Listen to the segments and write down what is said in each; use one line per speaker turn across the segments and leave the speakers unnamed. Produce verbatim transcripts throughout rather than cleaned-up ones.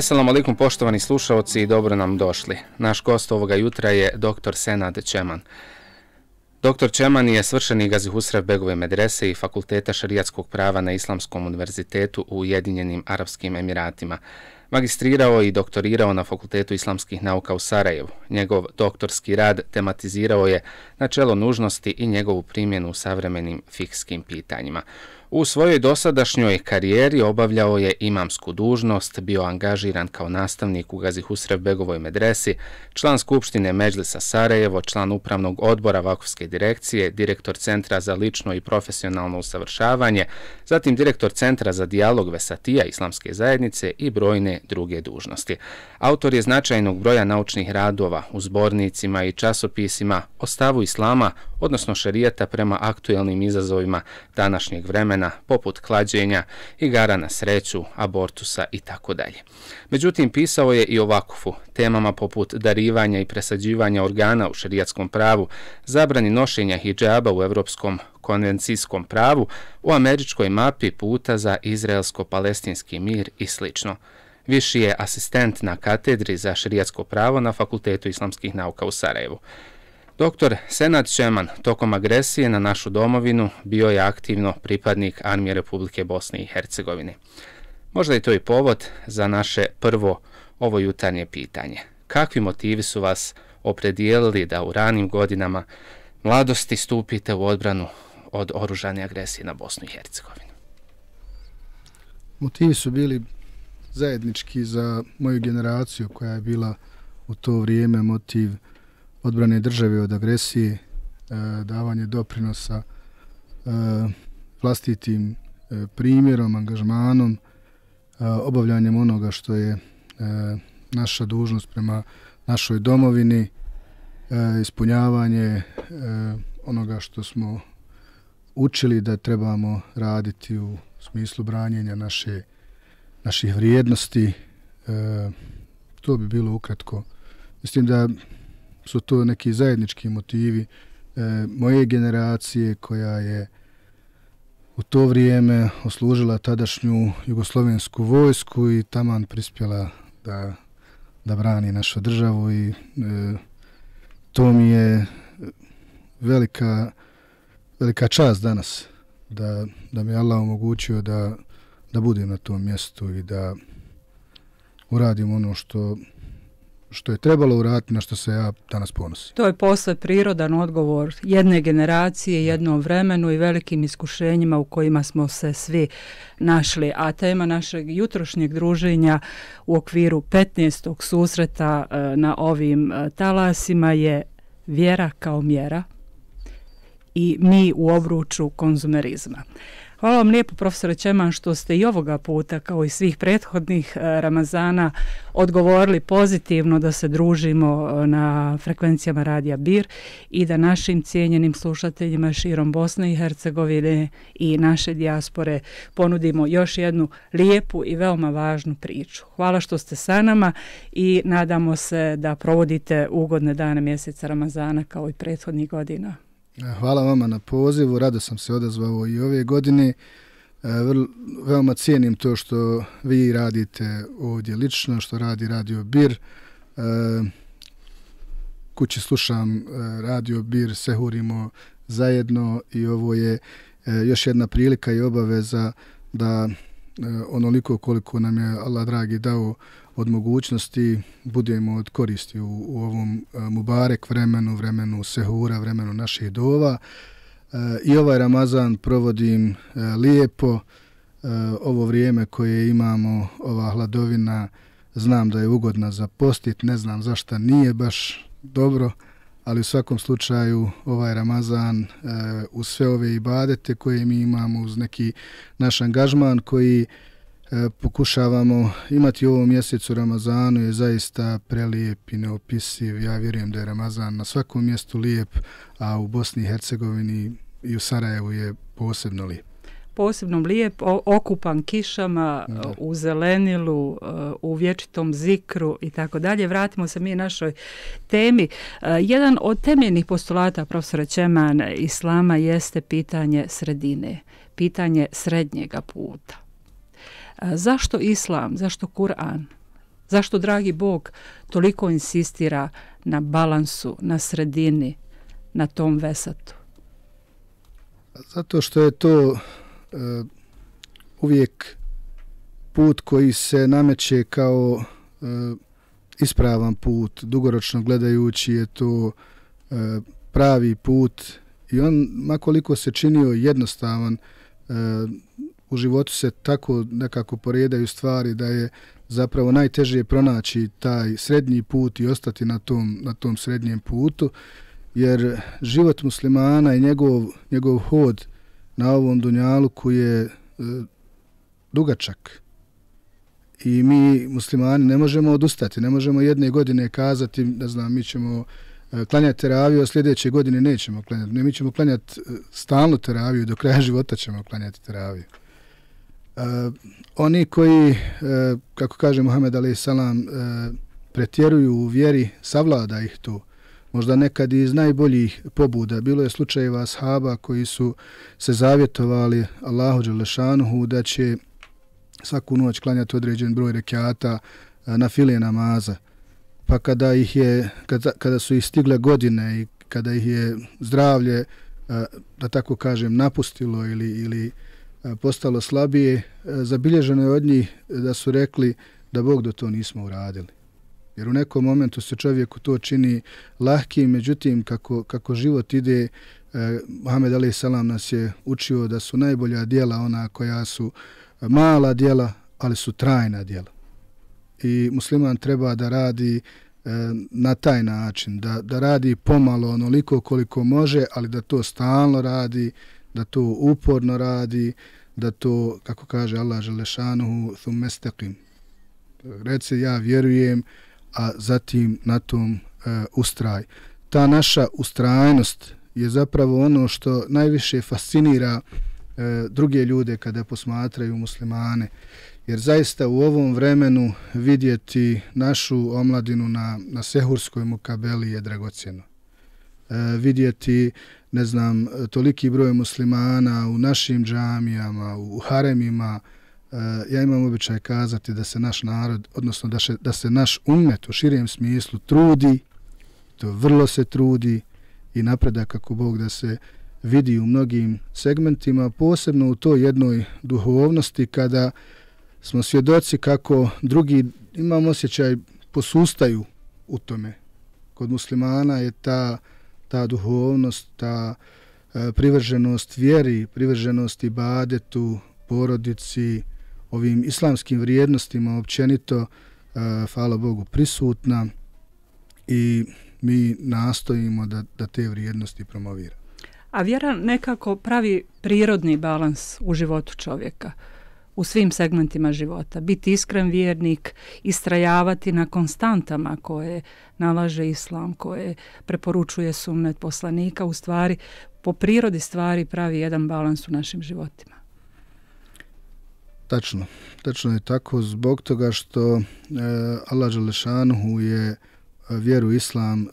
Assalamu alaikum poštovani slušalci i dobro nam došli. Naš gost ovoga jutra je doktor Senad Čeman. doktor Čeman je svršeni Gazi Husrev Begove medrese i Fakulteta šerijatskog prava na Islamskom univerzitetu u Ujedinjenim Arapskim Emiratima. Magistrirao i doktorirao na Fakultetu islamskih nauka u Sarajevu. Njegov doktorski rad tematizirao je načelo nužnosti i njegovu primjenu u savremenim fikskim pitanjima. U svojoj dosadašnjoj karijeri obavljao je imamsku dužnost, bio angažiran kao nastavnik u Gazi Husrev Begovoj medresi, član Skupštine Medžlisa Sarajevo, član upravnog odbora Vakufske direkcije, direktor Centra za lično i profesionalno usavršavanje, zatim direktor Centra za dijalog Vesatija Islamske zajednice i brojne druge dužnosti. Autor je značajnog broja naučnih radova u zbornicima i časopisima o stavu islama, odnosno šerijata prema aktuelnim izazovima današnjeg vremena, poput klađenja, igara na sreću, abortusa i tako dalje. Međutim, pisao je i o vakufu, temama poput darivanja i presađivanja organa u šerijatskom pravu, zabrani nošenja hidžaba u Evropskom konvencijskom pravu, u američkoj mapi puta za izraelsko-palestinski mir i sl. Viši je asistent na katedri za šerijatsko pravo na Fakultetu islamskih nauka u Sarajevu. doktor Senad Čeman tokom agresije na našu domovinu bio je aktivno pripadnik Armije Republike Bosne i Hercegovine. Možda je to i povod za naše prvo ovo jutarnje pitanje. Kakvi motivi su vas opredijelili da u ranim godinama mladosti stupite u odbranu od oružane agresije na Bosnu i Hercegovinu?
Motivi su bili zajednički za moju generaciju koja je bila u to vrijeme motiv odbrane države od agresije, davanje doprinosa vlastitim primjerom, angažmanom, obavljanjem onoga što je naša dužnost prema našoj domovini, ispunjavanje onoga što smo učili da trebamo raditi u smislu branjenja naše, naših vrijednosti. To bi bilo ukratko. Mislim da su to neki zajednički motivi e, moje generacije koja je u to vrijeme oslužila tadašnju jugoslovensku vojsku i taman prispjela da, da brani našu državu i e, to mi je velika, velika čast danas da, da mi Allah omogućio da, da budem na tom mjestu i da uradim ono što što je trebalo uraditi, na što se ja danas ponosim.
To je posve prirodan odgovor jedne generacije, jednom vremenu i velikim iskušenjima u kojima smo se svi našli. A tema našeg jutrošnjeg druženja u okviru petnaestog susreta na ovim talasima je vjera kao mjera i mi u obruču konzumerizma. Hvala vam lijepo, profesore Čeman, što ste i ovoga puta, kao i svih prethodnih Ramazana, odgovorili pozitivno da se družimo na frekvencijama Radija Bir i da našim cijenjenim slušateljima širom Bosne i Hercegovine i naše dijaspore ponudimo još jednu lijepu i veoma važnu priču. Hvala što ste sa nama i nadamo se da provodite ugodne dane mjeseca Ramazana kao i prethodnih godina.
Hvala vama na pozivu, rado sam se odazvao i ove godine. Vrlo, veoma cijenim to što vi radite ovdje lično, što radi Radio Bir. Kući slušam Radio Bir, sehurimo zajedno i ovo je još jedna prilika i obaveza da onoliko koliko nam je Allah dragi dao od mogućnosti budemo od koristi u, u ovom mubarek vremenu, vremenu sehura, vremenu naših dova. E, I ovaj Ramazan provodim e, lijepo. E, ovo vrijeme koje imamo, ova hladovina, znam da je ugodna za postit, ne znam zašto nije baš dobro, ali u svakom slučaju ovaj Ramazan e, uz sve ove ibadete koje mi imamo, uz neki naš angažman koji pokušavamo imati u ovom mjesecu Ramazanu je zaista prelijep i neopisiv. Ja vjerujem da je Ramazan na svakom mjestu lijep, a u Bosni i Hercegovini i u Sarajevu je posebno lijep.
Posebno lijep, okupan kišama, da. U zelenilu, u vječitom zikru i tako dalje. Vratimo se mi našoj temi. Jedan od temeljnih postulata profesora Čeman islama jeste pitanje sredine, pitanje srednjega puta. Zašto islam, zašto Kur'an Zašto, dragi Bog, toliko insistira na balansu, na sredini, na tom vesatu?
Zato što je to uh, uvijek put koji se nameće kao uh, ispravan put, dugoročno gledajući je to uh, pravi put i on, makoliko se činio jednostavan, uh, u životu se tako nekako poredaju stvari da je zapravo najteže pronaći taj srednji put i ostati na tom, na tom srednjem putu, jer život muslimana i njegov, njegov hod na ovom dunjaluku je e, dugačak. I mi muslimani ne možemo odustati, ne možemo jedne godine kazati, ne znam, mi ćemo e, klanjati teraviju, a sljedeće godine nećemo klanjati. Ne, mi ćemo klanjati e, stalno teraviju, do kraja života ćemo klanjati teraviju. E, oni koji, e, kako kaže Muhammed alejhi selam, e, pretjeruju u vjeri, savlada ih to. Možda nekad iz najboljih pobuda. Bilo je slučajeva ashaba koji su se zavjetovali Allahu dželešanuhu da će svaku noć klanjati određen broj rekjata na file namaza. Pa kada ih je, kada, kada su ih stigle godine i kada ih je zdravlje, da tako kažem, napustilo ili, ili postalo slabije, zabilježeno je od njih da su rekli da Bog do to nismo uradili. Jer u nekom momentu se čovjeku to čini lahkim, međutim kako, kako život ide, eh, Muhammed alejhi selam nas je učio da su najbolja djela ona koja su mala djela, ali su trajna djela. I musliman treba da radi eh, na taj način, da, da radi pomalo onoliko koliko može, ali da to stalno radi, da to uporno radi, da to, kako kaže Allah dželešanuhu, thumme istaqim. Reci ja vjerujem, a zatim na tom e, ustraj. Ta naša ustrajnost je zapravo ono što najviše fascinira e, druge ljude kada posmatraju muslimane. Jer zaista u ovom vremenu vidjeti našu omladinu na, na sehurskoj mukabeli je dragocjeno. E, vidjeti, ne znam, toliki broj muslimana u našim džamijama, u haremima. Uh, ja imam običaj kazati da se naš narod, odnosno da, še, da se naš ummet u širijem smislu trudi, to vrlo se trudi i napredak kako Bog da se vidi u mnogim segmentima, posebno u toj jednoj duhovnosti kada smo svjedoci kako drugi, imam osjećaj, posustaju u tome. Kod muslimana je ta, ta duhovnost, ta uh, privrženost vjeri, privrženost ibadetu, porodici, ovim islamskim vrijednostima općenito, uh, hvala Bogu, prisutna i mi nastojimo da, da te vrijednosti promovira.
A vjera nekako pravi prirodni balans u životu čovjeka, u svim segmentima života. Biti iskren vjernik, istrajavati na konstantama koje nalaže islam, koje preporučuje sunnet poslanika, u stvari, po prirodi stvari pravi jedan balans u našim životima.
Tačno, tačno je tako zbog toga što e, Allah dželešanuhu je e, vjeru islam, e,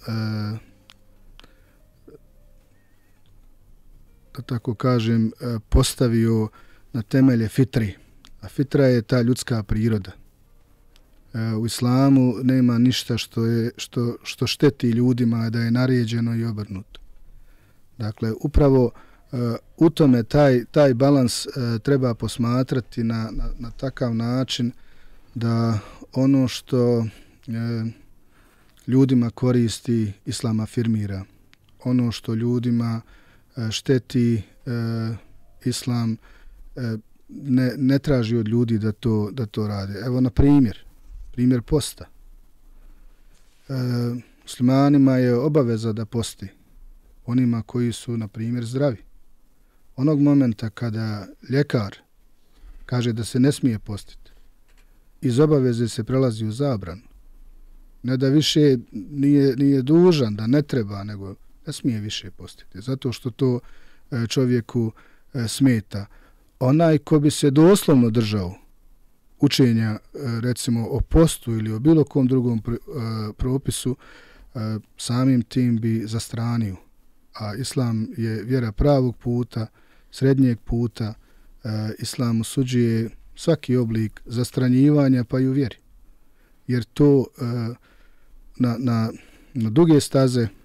da tako kažem, e, postavio na temelje fitri. A fitra je ta ljudska priroda. E, u islamu nema ništa što, je, što, što šteti ljudima da je naređeno i obrnuto. Dakle, upravo Uh, u tome taj, taj balans uh, treba posmatrati na, na, na takav način da ono što uh, ljudima koristi, islam afirmira. Ono što ljudima uh, šteti, uh, islam uh, ne, ne traži od ljudi da to, da to rade. Evo na primjer, primjer posta. Uh, muslimanima je obaveza da posti, onima koji su, na primjer, zdravi. Onog momenta kada ljekar kaže da se ne smije postiti, iz obaveze se prelazi u zabranu. Ne da više nije, nije dužan, da ne treba, nego ne smije više postiti, zato što to čovjeku smeta. Onaj ko bi se doslovno držao učenja, recimo o postu ili o bilo kom drugom propisu, samim tim bi zastranio. A islam je vjera pravog puta, srednjeg puta. Islam osuđuje svaki oblik zastranjivanja pa i u vjeri. jer to e, na, na, na duge staze e,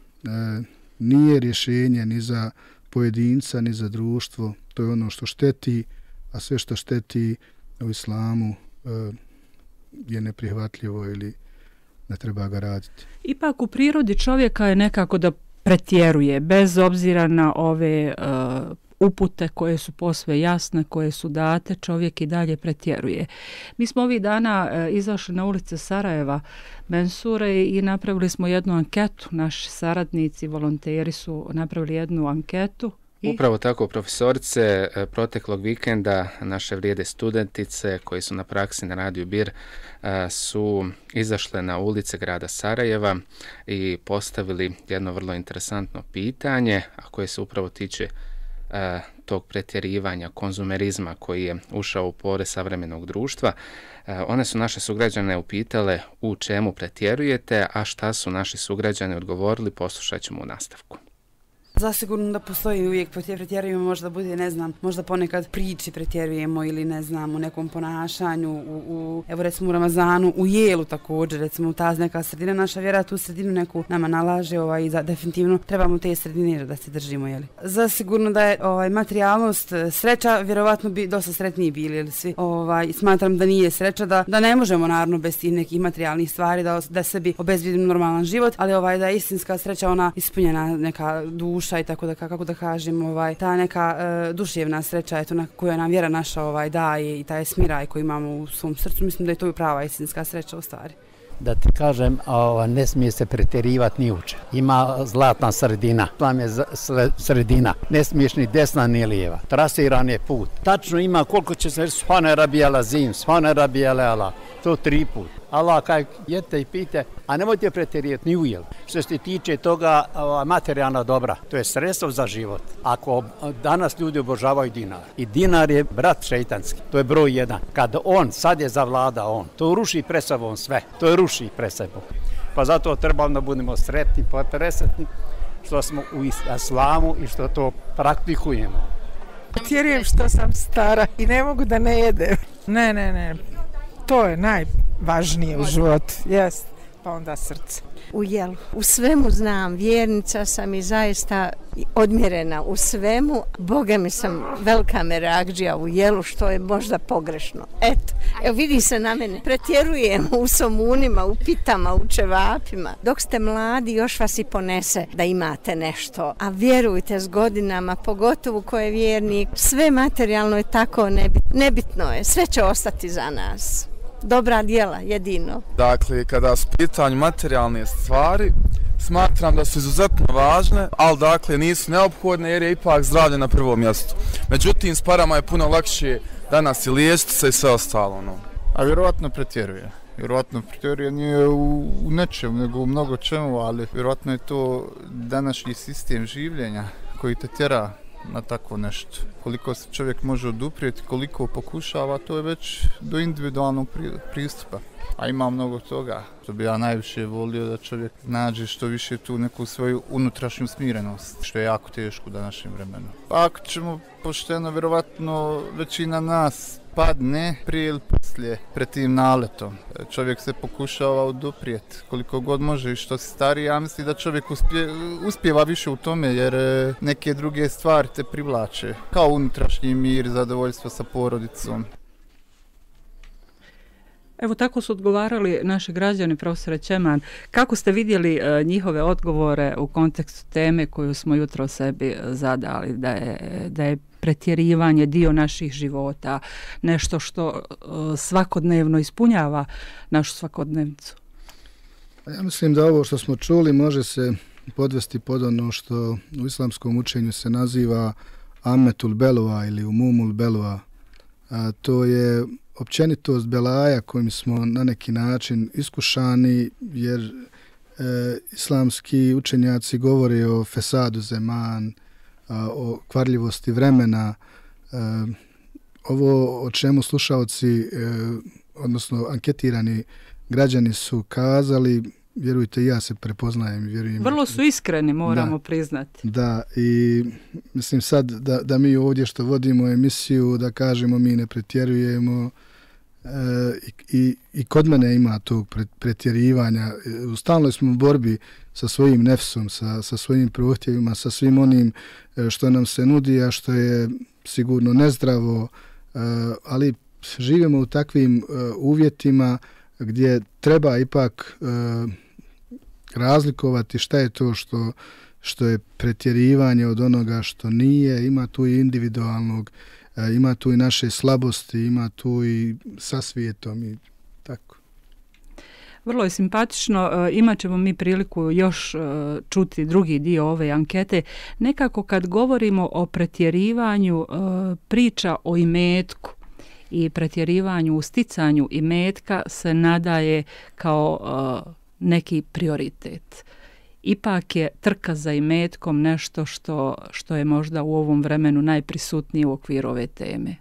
nije rješenje ni za pojedinca, ni za društvo. To je ono što šteti, a sve što šteti u islamu e, je neprihvatljivo ili ne treba ga raditi.
Ipak u prirodi čovjeka je nekako da pretjeruje, bez obzira na ove uh, upute koje su posve jasne, koje su date, čovjek i dalje pretjeruje. Mi smo ovih dana uh, izašli na ulice Sarajeva, Mensure, i napravili smo jednu anketu. Naši saradnici, volonteri su napravili jednu anketu.
Upravo tako, profesorice, proteklog vikenda naše vrijede studentice koji su na praksi na Radiju Bir su izašle na ulice grada Sarajeva i postavili jedno vrlo interesantno pitanje, a koje se upravo tiče tog pretjerivanja, konzumerizma koji je ušao u pore savremenog društva. One su naše sugrađane upitale u čemu pretjerujete, a šta su naši sugrađani odgovorili, poslušat ćemo u nastavku.
Zasigurno da postoji uvijek pretjerujemo, možda bude, ne znam, možda ponekad priči pretjerujemo ili ne znam, u nekom ponašanju, u, u evo recimo u Ramazanu, u jelu također, recimo ta neka sredina, naša vjera tu sredinu neku nama nalaže ovaj, i za, definitivno trebamo te sredine da se držimo, jeli. Zasigurno da je ovaj, materijalnost sreća, vjerovatno bi dosta sretniji bili, jeli svi. Ovaj, smatram da nije sreća, da, da ne možemo naravno bez tih nekih materijalnih stvari, da, da sebi obezbijedimo normalan život, ali ovaj, da je istinska sreća ona ispunjena neka duša i tako da, kako da kažem, ovaj, ta neka e, duševna sreća je to na koju nam vjera naša ovaj, daje i taj smiraj koji imamo u svom srcu. Mislim da je to prava istinska sreća u stvari.
Da ti kažem, o, ne smije se pretjerivati ni uče. Ima zlatna sredina, tam je sredina. Ne smiješ ni desna ni lijeva. Trasiran je put. Tačno ima koliko će se svane rabijala zim, svane rabijala ala. To tri put. Allah kaj jete i pite, a nemojte pretjerivati ni ujel. Što se tiče toga o, materijalna dobra, to je sredstvo za život. Ako danas ljudi obožavaju dinar, i dinar je brat šeitanski, to je broj jedan. Kad on, sad je zavlada on, to ruši pred sobom sve, to je ruši pred sobom. Pa zato trebamo da budemo sretni, presretni što smo u islamu i što to praktikujemo.
Pretjerujem što sam stara i ne mogu da ne jedem. Ne, ne, ne. To je najvažnije u životu, jest, pa onda srce.
U jelu. U svemu znam, vjernica sam i zaista odmjerena u svemu. Boga mi sam velika merakđija u jelu, što je možda pogrešno. Eto, evo vidi se na mene. Pretjerujem u somunima, u pitama, u čevapima. Dok ste mladi, još vas i ponese da imate nešto. A vjerujte, s godinama, pogotovo ko je vjernik, sve materijalno je tako nebitno. Nebitno je, sve će ostati za nas. Dobra djela, jedino.
Dakle, kada su pitanju materijalne stvari, smatram da su izuzetno važne, ali dakle nisu neophodne jer je ipak zdravlje na prvom mjestu. Međutim, s parama je puno lakše danas i liječiti se i sve ostalo. No.
A vjerovatno pretjeruje. Vjerovatno pretjeruje nije u, u nečemu, nego u mnogo čemu, ali vjerovatno je to današnji sistem življenja koji te tjera na takvo nešto. Koliko se čovjek može oduprijeti, koliko pokušava, to je već do individualnog pristupa. A ima mnogo toga, što bi ja najviše volio da čovjek nađe što više tu neku svoju unutrašnju smirenost, što je jako teško u današnjem vremenu. Pa ako ćemo pošteno, vjerovatno većina nas padne prije ili poslije pred tim naletom. Čovjek se pokušava oduprijeti koliko god može i što si stariji, ja mislim da čovjek uspje, uspjeva više u tome jer neke druge stvari te privlače, kao unutrašnji mir, zadovoljstvo sa porodicom.
Evo tako su odgovarali naši građani, profesore Čeman. Kako ste vidjeli uh, njihove odgovore u kontekstu teme koju smo jutro sebi zadali, da je, da je pretjerivanje dio naših života, nešto što uh, svakodnevno ispunjava našu svakodnevnicu?
Ja mislim da ovo što smo čuli može se podvesti pod ono što u islamskom učenju se naziva ametul belova ili umumul belova. A to je općenitost belaja kojim smo na neki način iskušani, jer e, islamski učenjaci govore o fesadu zeman, a, o kvarljivosti vremena. E, ovo o čemu slušalci, e, odnosno anketirani građani su kazali, vjerujte, ja se prepoznajem. Vjerujem,
vrlo su iskreni, moramo
da,
priznati.
Da, i mislim sad da, da mi ovdje što vodimo emisiju, da kažemo mi ne pretjerujemo, i, i kod mene ima tog pretjerivanja. U stalnoj smo u borbi sa svojim nefsom, sa, sa svojim prohtjevima, sa svim onim što nam se nudi, a što je sigurno nezdravo, ali živimo u takvim uvjetima gdje treba ipak razlikovati šta je to što, što je pretjerivanje od onoga što nije. Ima tu i individualnog, ima tu i naše slabosti, ima tu i sa svijetom i tako.
Vrlo je simpatično, imat ćemo mi priliku još čuti drugi dio ove ankete. Nekako kad govorimo o pretjerivanju, priča o imetku i pretjerivanju u sticanju imetka se nadaje kao neki prioritet. Ipak je trka za imetkom nešto što, što je možda u ovom vremenu najprisutnije u okviru ove teme.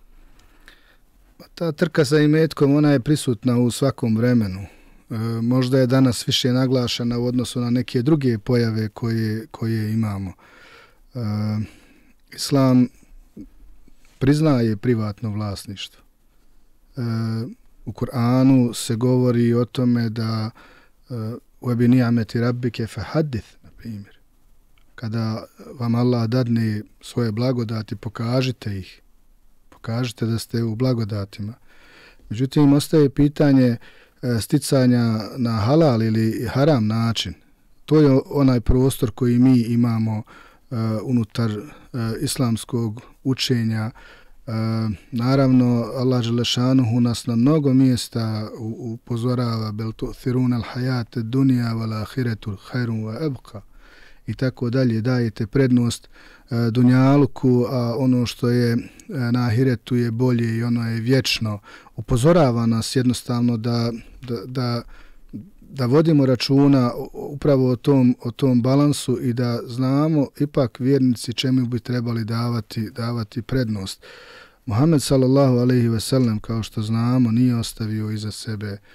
Ta trka za imetkom, ona je prisutna u svakom vremenu. E, možda je danas više naglašena u odnosu na neke druge pojave koje, koje imamo. E, Islam priznaje privatno vlasništvo. E, u Kur'anu se govori o tome da uebi ni'ameti rabbike fahadith, na primjer. Kada vam Allah dadne svoje blagodati, pokažite ih. Pokažite da ste u blagodatima. Međutim, ostaje pitanje sticanja na halal ili haram način. To je onaj prostor koji mi imamo uh, unutar uh, islamskog učenja. Uh, naravno, Allah Želešanuhu nas na mnogo mjesta upozorava bel tu'thiruna al-hayate dunija wal ahiretu khairun wa abqa i tako dalje. Dajete prednost uh, dunjaluku, a ono što je uh, na ahiretu je bolje i ono je vječno. Upozorava nas jednostavno da, da, da, da vodimo računa upravo o tom, o tom balansu i da znamo ipak vjernici čemu bi trebali davati, davati prednost. Muhammed sallallahu alejhi ve sellem, kao što znamo, nije ostavio iza sebe e,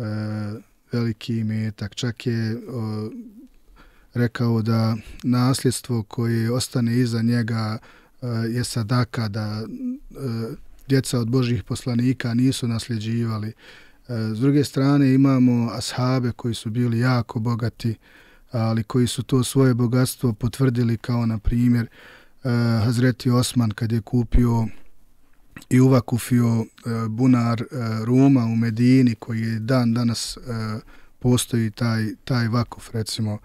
veliki imetak. Čak je e, rekao da nasljedstvo koje ostane iza njega e, je sadaka, da e, djeca od Božjih poslanika nisu nasljeđivali. S druge strane imamo ashabe koji su bili jako bogati, ali koji su to svoje bogatstvo potvrdili, kao na primjer Hazreti Osman kad je kupio i uvakufio bunar Ruma u Medini, koji je dan danas postoji taj, taj vakuf, recimo.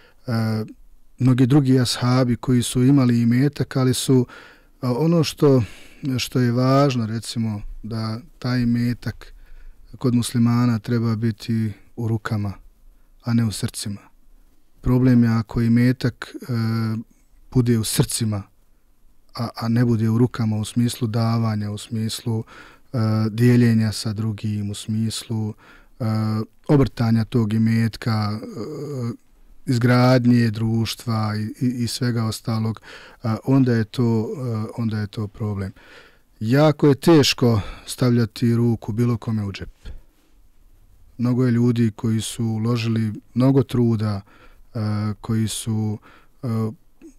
Mnogi drugi ashabi koji su imali imetak, ali su ono što, što je važno, recimo, da taj imetak kod muslimana treba biti u rukama, a ne u srcima. Problem je ako imetak e, bude u srcima, a, a ne bude u rukama u smislu davanja, u smislu e, dijeljenja sa drugim, u smislu e, obrtanja tog imetka, e, izgradnje društva i, i, i svega ostalog, a onda je to, e, onda je to problem. Jako je teško stavljati ruku bilo kome u džep. Mnogo je ljudi koji su uložili mnogo truda, uh, koji su uh, uh,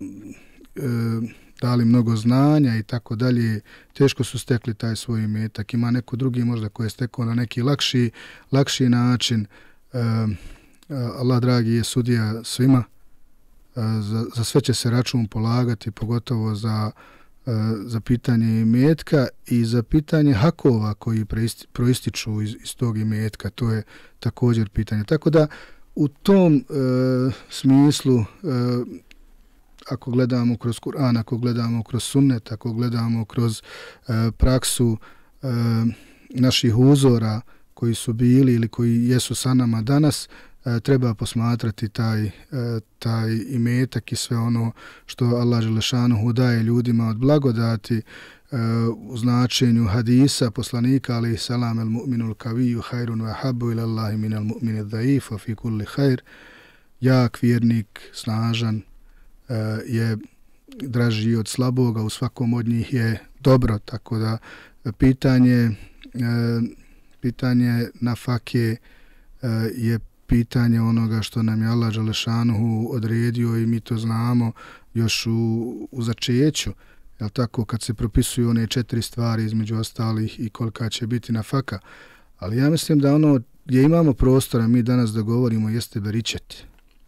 dali mnogo znanja i tako dalje. Teško su stekli taj svoj imetak. Ima neko drugi možda koji je stekao na neki lakši, lakši način. Uh, Allah dragi je sudija svima. Uh, za, za sve će se račun polagati, pogotovo za za pitanje imetka i za pitanje hakova koji proističu iz, iz tog imetka. To je također pitanje. Tako da u tom e, smislu, e, ako gledamo kroz Kur'an, ako gledamo kroz sunnet, ako gledamo kroz e, praksu e, naših uzora koji su bili ili koji jesu sa nama danas, treba posmatrati taj, taj imetak i sve ono što Allah Želešanuhu daje ljudima od blagodati u značenju hadisa poslanika alejhi selam el mu'minul kaviju hayrun wa habbu ila Allahi minal mu'mini dhaif wa fi kulli hayr. Jak vjernik, snažan je draži od slaboga, u svakom od njih je dobro, tako da pitanje pitanje nafake je pitanje onoga što nam je Allah Želešanuhu odredio i mi to znamo još u, u začeću. jel tako, kad se propisuju one četiri stvari između ostalih i kolika će biti nafaka. Ali ja mislim da ono gdje imamo prostora mi danas da govorimo jeste beričet.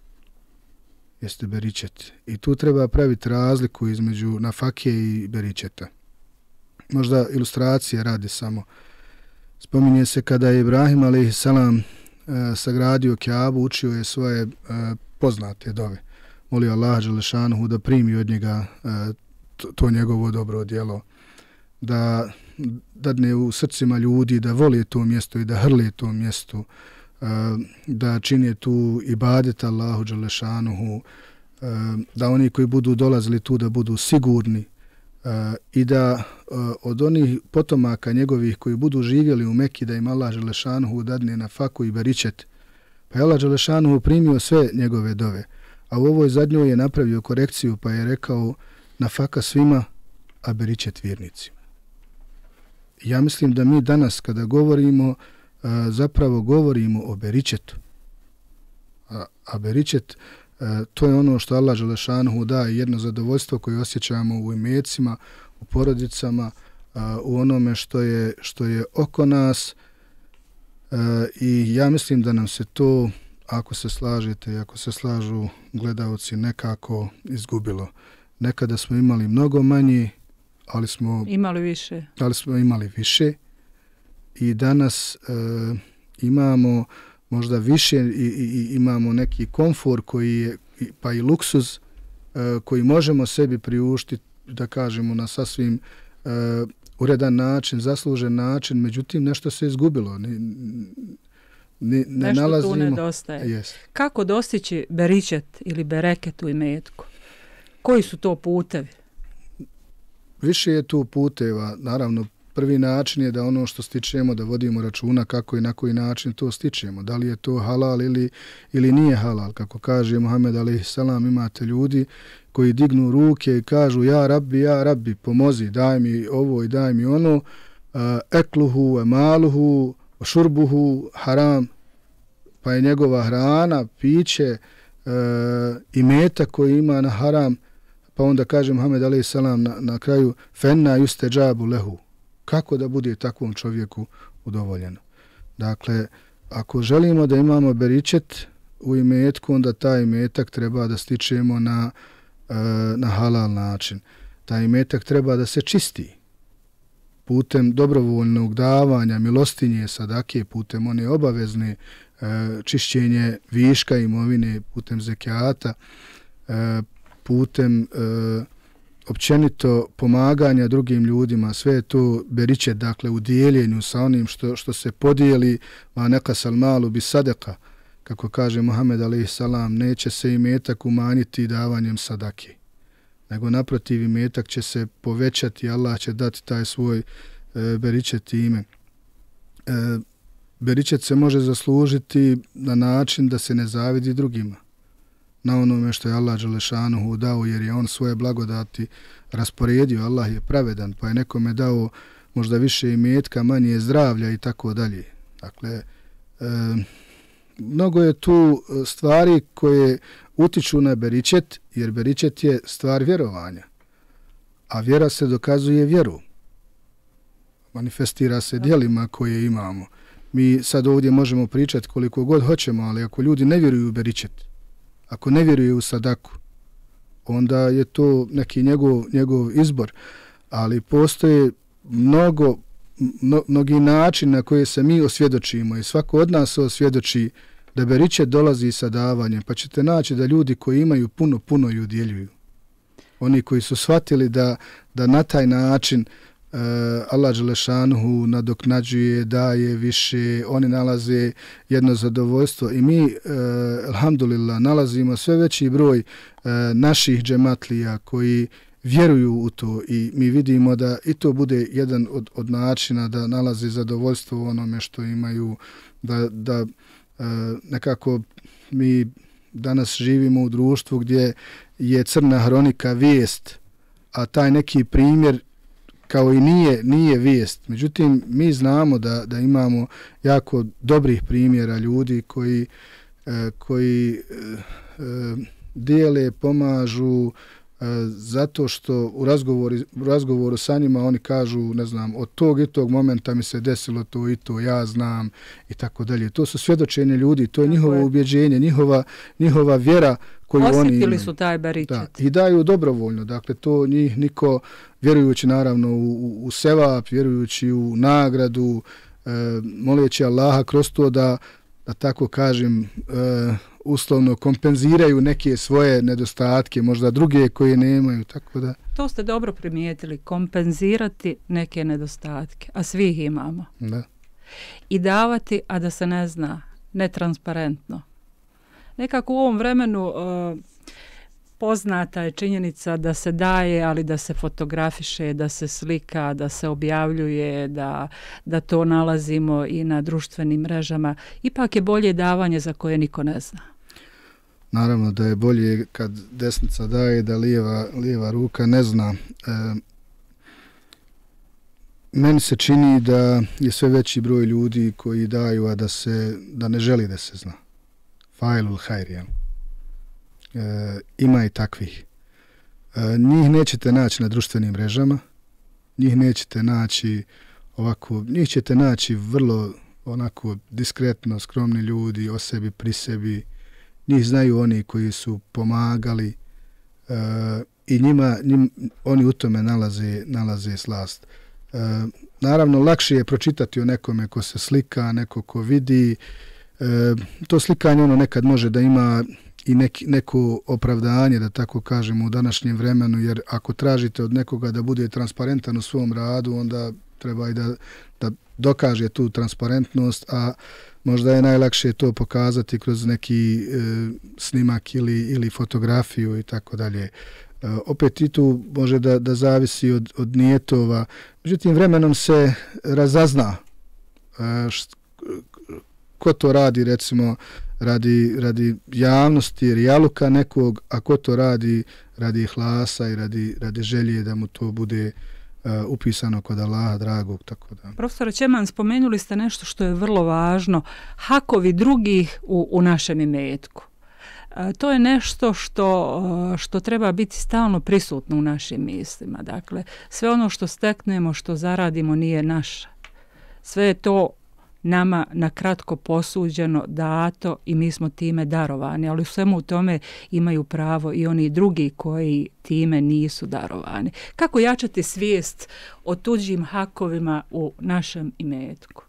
Jeste beričet. I tu treba praviti razliku između nafake i beričeta. Možda ilustracije radi samo. Spominje se kada je Ibrahim alejhi selam e, sagradio Kjabu, učio je svoje e, poznate dove. Molio Allaha dželešanuhu da primi od njega e, to, to njegovo dobro djelo, da dadne u srcima ljudi da vole to mjesto i da hrle to mjesto, e, da čine tu ibadet Allahu dželešanuhu, e, da oni koji budu dolazili tu da budu sigurni, Uh, i da uh, od onih potomaka njegovih koji budu živjeli u Mekki da im Allah dželešanuhu dadne nafaku i beričet. Pa je Allah dželešanuhu primio sve njegove dove. A u ovoj zadnjoj je napravio korekciju pa je rekao nafaka svima, a beričet vjernicima. Ja mislim da mi danas kada govorimo, uh, zapravo govorimo o beričetu. A, a beričet E, to je ono što Allah dželešanuhu daje, jedno zadovoljstvo koje osjećamo u imecima, u porodicama, a, u onome što je, što je oko nas. E, I ja mislim da nam se to, ako se slažete i ako se slažu gledaoci, nekako izgubilo. Nekada smo imali mnogo manje, ali smo
imali više.
Ali smo imali više i danas e, imamo možda više i, i, i imamo neki komfor koji je, pa i luksuz e, koji možemo sebi priuštiti, da kažemo, na sasvim e, uredan način, zaslužen način, međutim nešto se izgubilo. Ni, ni, ne
nešto
nalazimo.
Tu nedostaje.
Yes.
Kako dostići beričet ili bereket u imetku? Koji su to putevi?
Više je tu puteva, naravno. Prvi način je da ono što stičemo, da vodimo računa kako i na koji način to stičemo. Da li je to halal ili, ili nije halal. Kako kaže Muhammed alejhi selam, imate ljudi koji dignu ruke i kažu ja rabbi, ja rabbi, pomozi, daj mi ovo i daj mi ono. Ekluhu, emaluhu, šurbuhu, haram. Pa je njegova hrana, piće, i meta koji ima na haram. Pa onda kaže Muhammed alejhi selam na, na kraju fenna yustejabu lehu. Kako da bude takvom čovjeku udovoljeno. Dakle, ako želimo da imamo beričet u imetku, onda taj imetak treba da stičemo na, na halal način. Taj imetak treba da se čisti putem dobrovoljnog davanja, milostinje, sadake, putem one obavezne čišćenje viška imovine, putem zekijata, putem općenito pomaganja drugim ljudima, sve je to beričet, dakle u dijeljenju sa onim što, što se podijeli, ma neka salmalu bi sadaka, kako kaže Muhammed alejhi selam, neće se imetak umanjiti davanjem sadake, nego naprotiv imetak će se povećati, Allah će dati taj svoj e, beričet ime. E, beričet se može zaslužiti na način da se ne zavidi drugima, na onome što je Allah dželešanuhu dao, jer je on svoje blagodati rasporedio. Allah je pravedan, pa je nekome dao možda više imetka, manje zdravlja i tako dalje. Dakle, e, mnogo je tu stvari koje utiču na beričet, jer beričet je stvar vjerovanja. A vjera se dokazuje vjeru. Manifestira se djelima koje imamo. Mi sad ovdje možemo pričati koliko god hoćemo, ali ako ljudi ne vjeruju u beričet, ako ne vjeruje u sadaku, onda je to neki njegov, njegov izbor. Ali postoje mnogo, mno, mnogi način na koje se mi osvjedočimo i svako od nas se osvjedoči da beričet dolazi sa davanjem. Pa ćete naći da ljudi koji imaju puno, puno i udjeljuju. Oni koji su shvatili da, da na taj način Uh, Allah dželešanuhu nadoknađuje, daje više, oni nalaze jedno zadovoljstvo i mi, uh, alhamdulillah, nalazimo sve veći broj uh, naših džematlija koji vjeruju u to i mi vidimo da i to bude jedan od, od načina da nalaze zadovoljstvo u onome što imaju, da, da uh, nekako mi danas živimo u društvu gdje je crna hronika vijest, a taj neki primjer kao i nije, nije vijest. Međutim, mi znamo da, da imamo jako dobrih primjera ljudi koji, eh, koji eh, dijele, pomažu, zato što u razgovoru, u razgovoru sa njima oni kažu, ne znam, od tog i tog momenta mi se desilo to i to, ja znam i tako dalje. To su svjedočenje ljudi, to je tako njihovo je. ubjeđenje, njihova, njihova vjera koju
Osjetili
oni imaju.
su taj baričet.
Da, i daju dobrovoljno, dakle to njih niko, vjerujući naravno u, u sevap, vjerujući u nagradu, e, moleći Allaha kroz to da, da tako kažem, e, uslovno kompenziraju neke svoje nedostatke, možda druge koje nemaju, tako da...
To ste dobro primijetili, kompenzirati neke nedostatke, a svi ih imamo.
Da.
I davati, a da se ne zna, netransparentno. Nekako u ovom vremenu uh, poznata je činjenica da se daje, ali da se fotografiše, da se slika, da se objavljuje, da, da to nalazimo i na društvenim mrežama. Ipak je bolje davanje za koje niko ne zna.
Naravno da je bolje kad desnica daje, da lijeva, lijeva ruka ne zna. E, meni se čini da je sve veći broj ljudi koji daju, a da, se, da ne želi da se zna. Fajlul hajr, jel? E, ima i takvih. E, njih nećete naći na društvenim mrežama, njih nećete naći ovako, njih ćete naći vrlo onako diskretno, skromni ljudi, o sebi, pri sebi. Njih znaju oni koji su pomagali e, i njima, njim, oni u tome nalaze, nalaze slast. E, naravno, lakše je pročitati o nekome ko se slika, neko ko vidi. E, to slikanje ono nekad može da ima i neki, neko opravdanje, da tako kažemo, u današnjem vremenu, jer ako tražite od nekoga da bude transparentan u svom radu, onda treba i da, da dokaže tu transparentnost, a možda je najlakše to pokazati kroz neki e, snimak ili, ili fotografiju i tako dalje. E, opet i tu može da, da zavisi od, od nijetova. Međutim, vremenom se razazna e, št, ko to radi, recimo, radi, radi javnosti, rijaluka nekog, a ko to radi radi hlasa i radi, radi želje da mu to bude Uh, upisano kod Allaha dragog, tako da.
Profesor Čeman, spomenuli ste nešto što je vrlo važno, hakovi drugih u, u našem imetku. Uh, to je nešto što, uh, što treba biti stalno prisutno u našim mislima. Dakle, sve ono što steknemo, što zaradimo nije naše. Sve je to nama na kratko posuđeno, dato i mi smo time darovani, ali u svemu u tome imaju pravo i oni drugi koji time nisu darovani. Kako jačati svijest o tuđim hakovima u našem imetku?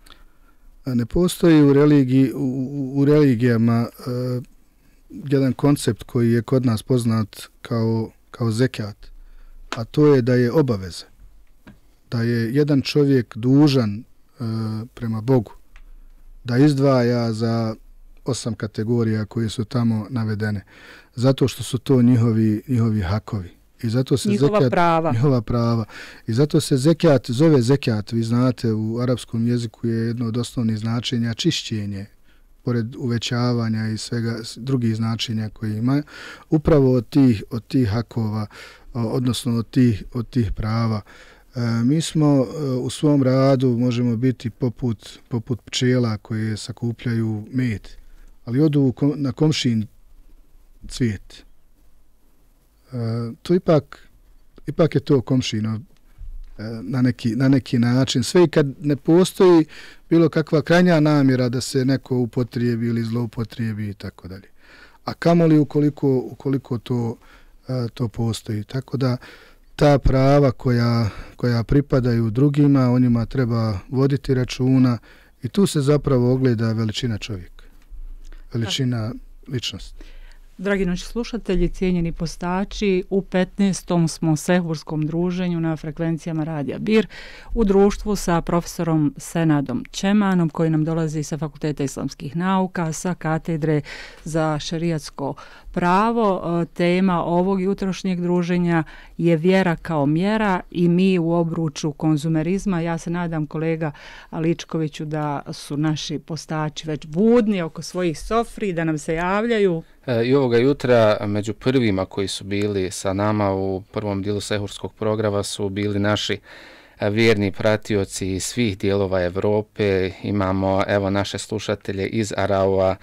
Ne postoji u, religiji, u, u religijama uh, jedan koncept koji je kod nas poznat kao, kao zekat, a to je da je obaveza. Da je jedan čovjek dužan prema Bogu, da izdvaja za osam kategorija koje su tamo navedene. Zato što su to njihovi, njihovi hakovi. I zato se
njihova
zekat,
prava.
Njihova prava. I zato se zekat zove zekat. Vi znate, u arapskom jeziku je jedno od osnovnih značenja čišćenje, pored uvećavanja i svega drugih značenja koje ima. Upravo od tih, od tih hakova, odnosno od tih, od tih prava. E, mi smo e, u svom radu možemo biti poput, poput pčela koje sakupljaju med, ali odu kom, na komšin cvijet. E, to ipak, ipak je to komšino e, na, neki, na neki način. Sve i kad ne postoji bilo kakva krajnja namjera da se neko upotrijebi ili zloupotrijebi i tako dalje. A kamoli ukoliko, ukoliko to, e, to postoji. Tako da ta prava koja, koja pripadaju drugima, o njima treba voditi računa i tu se zapravo ogleda veličina čovjeka, veličina ličnosti.
Dragi naši slušatelji, cijenjeni postači, u petnaestom smo sehburskom druženju na frekvencijama Radija Bir u društvu sa profesorom Senadom Čemanom koji nam dolazi sa Fakulteta islamskih nauka, sa katedre za šerijatsko pravo. Tema ovog jutrošnjeg druženja je vjera kao mjera i mi u obruču konzumerizma. Ja se nadam, kolega Aličkoviću, da su naši postači već budni oko svojih sofri, da nam se javljaju.
I ovoga jutra među prvima koji su bili sa nama u prvom dijelu sehurskog programa su bili naši vjerni pratioci iz svih dijelova Evrope. Imamo evo naše slušatelje iz Araua,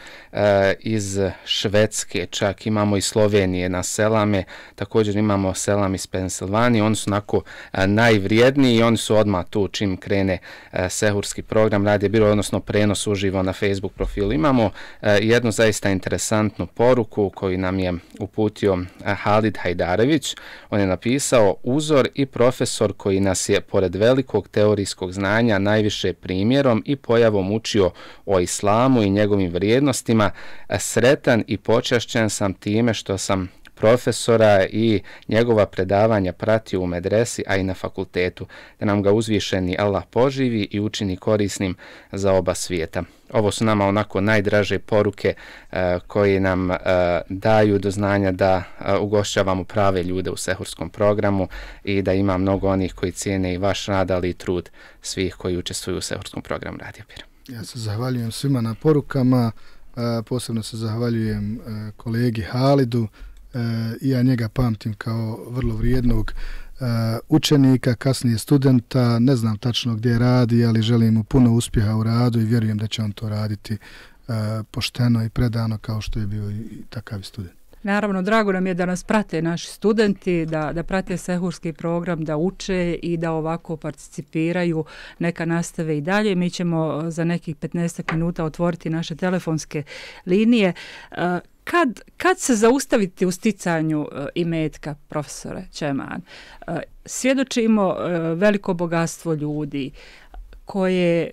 iz Švedske, čak imamo i Slovenije na selame, također imamo selam iz Pensilvanije. Oni su onako najvrijedniji i oni su odmah tu čim krene sehurski program Radija Bir, odnosno prenos uživo na Facebook profilu. Imamo jednu zaista interesantnu poruku koju nam je uputio Halid Hajdarević. On je napisao: uzor i profesor koji nas je pored velikog teorijskog znanja najviše primjerom i pojavom učio o islamu i njegovim vrijednostima. Sretan i počašćen sam time što sam profesora i njegova predavanja pratio u medresi, a i na fakultetu, da nam ga uzvišeni Allah poživi i učini korisnim za oba svijeta. Ovo su nama onako najdraže poruke uh, koje nam uh, daju do znanja da uh, ugošćavamo prave ljude u sehurskom programu i da ima mnogo onih koji cijene i vaš rad, ali i trud svih koji učestvuju u sehurskom programu Radija Bir.
Ja se zahvaljujem svima na porukama, uh, posebno se zahvaljujem uh, kolegi Halidu. Uh, i ja njega pamtim kao vrlo vrijednog uh, učenika, kasnije studenta, ne znam tačno gdje radi, ali želim mu puno uspjeha u radu i vjerujem da će on to raditi uh, pošteno i predano kao što je bio i, i takav student.
Naravno, drago nam je da nas prate naši studenti, da, da prate sehurski program, da uče i da ovako participiraju, neka nastave i dalje. Mi ćemo za nekih petnaest minuta otvoriti naše telefonske linije. Uh, Kad, kad se zaustaviti u sticanju uh, imetka, profesore Čeman? Uh, svjedočimo uh, veliko bogatstvo ljudi koje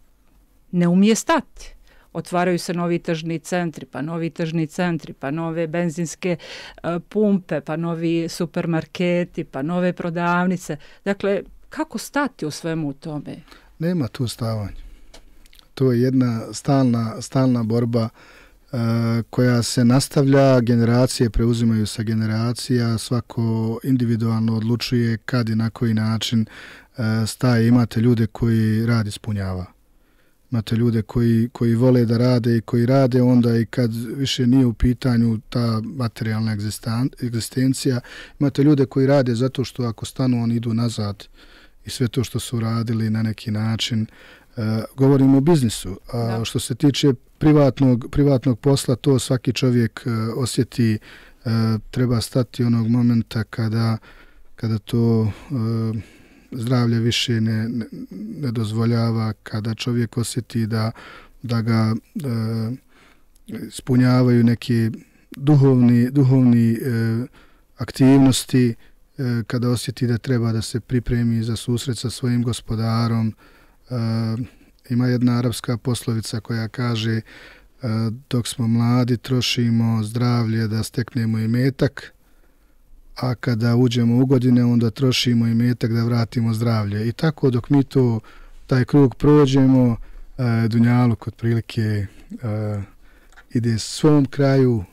ne umije stati. Otvaraju se novi tržni centri, pa novi tržni centri, pa nove benzinske uh, pumpe, pa novi supermarketi, pa nove prodavnice. Dakle, kako stati u svemu tome?
Nema tu stavanja. To je jedna stalna, stalna borba Uh, koja se nastavlja, generacije preuzimaju sa generacija, svako individualno odlučuje kad i na koji način uh, staje. Imate ljude koji rad ispunjava. Imate ljude koji, koji vole da rade i koji rade onda i kad više nije u pitanju ta materijalna egzistencija. Imate ljude koji rade zato što ako stanu oni idu nazad i sve to što su radili na neki način. Uh, govorimo o biznisu. A uh, što se tiče privatnog, privatnog posla, to svaki čovjek uh, osjeti, uh, treba stati onog momenta kada, kada to uh, zdravlje više ne, ne, ne dozvoljava, kada čovjek osjeti da, da ga uh, ispunjavaju neke duhovni, duhovni uh, aktivnosti, uh, kada osjeti da treba da se pripremi za susret sa svojim gospodarom. Uh, ima jedna arapska poslovica koja kaže uh, dok smo mladi trošimo zdravlje da steknemo imetak, a kada uđemo u godine onda trošimo imetak da vratimo zdravlje. I tako dok mi to, taj krug prođemo, uh, dunjaluk otprilike uh, ide svom kraju.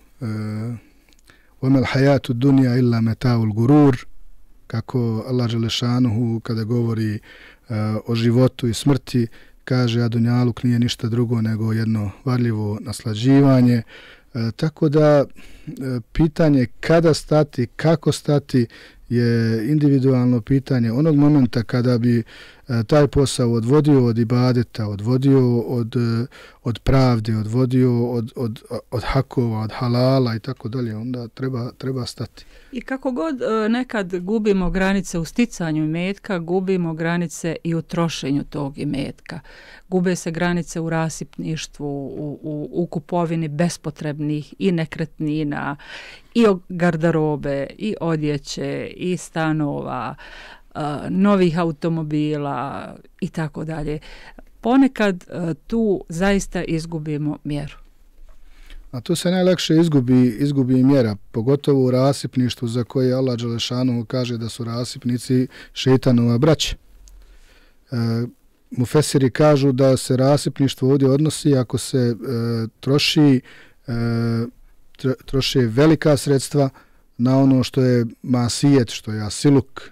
وَمَا الْحَيَاتُ الدُّنْيَا إِلَّا مَتَاعُ الْغُرُورِ, kako Allah Đelešanuhu kada govori uh, o životu i smrti kaže, a dunjaluk nije ništa drugo nego jedno varljivo naslađivanje. Uh, tako da uh, pitanje kada stati, kako stati je individualno pitanje. Onog momenta kada bi uh, taj posao odvodio od ibadeta, odvodio od, uh, od pravde, odvodio od, od, od hakova, od halala i tako dalje, onda treba, treba stati.
I kako god uh, nekad gubimo granice u sticanju imetka, gubimo granice i u trošenju tog imetka. Gube se granice u rasipništvu, u, u, u kupovini bespotrebnih i nekretnina, i garderobe, i odjeće, i stanova, uh, novih automobila i tako dalje. Ponekad uh, tu zaista izgubimo mjeru.
A tu se najlakše izgubi, izgubi mjera, pogotovo u rasipništvu za koje Allah Đelešanu kaže da su rasipnici šeitanova braća. E, Mufesiri kažu da se rasipništvo ovdje odnosi ako se e, troši e, tr, troše velika sredstva na ono što je masijet, što je asiluk, što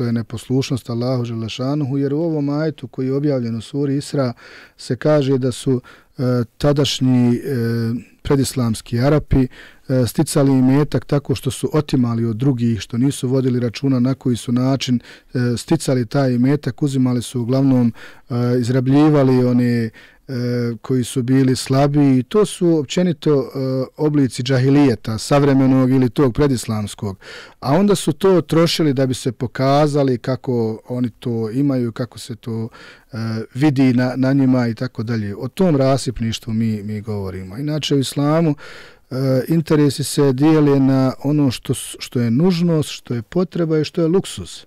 što je neposlušnost Allahu dželešanuhu, jer u ovom ajetu koji je objavljen u suri Isra se kaže da su e, tadašnji e, predislamski Arapi e, sticali imetak tako što su otimali od drugih, što nisu vodili računa na koji su način e, sticali taj imetak, uzimali su uglavnom, e, izrabljivali one koji su bili slabiji i to su općenito uh, oblici džahilijeta, savremenog ili tog predislamskog. A onda su to trošili da bi se pokazali kako oni to imaju, kako se to uh, vidi na, na njima i tako dalje. O tom rasipništvu mi, mi govorimo. Inače u islamu uh, interesi se dijele na ono što, što je nužnost, što je potreba i što je luksus.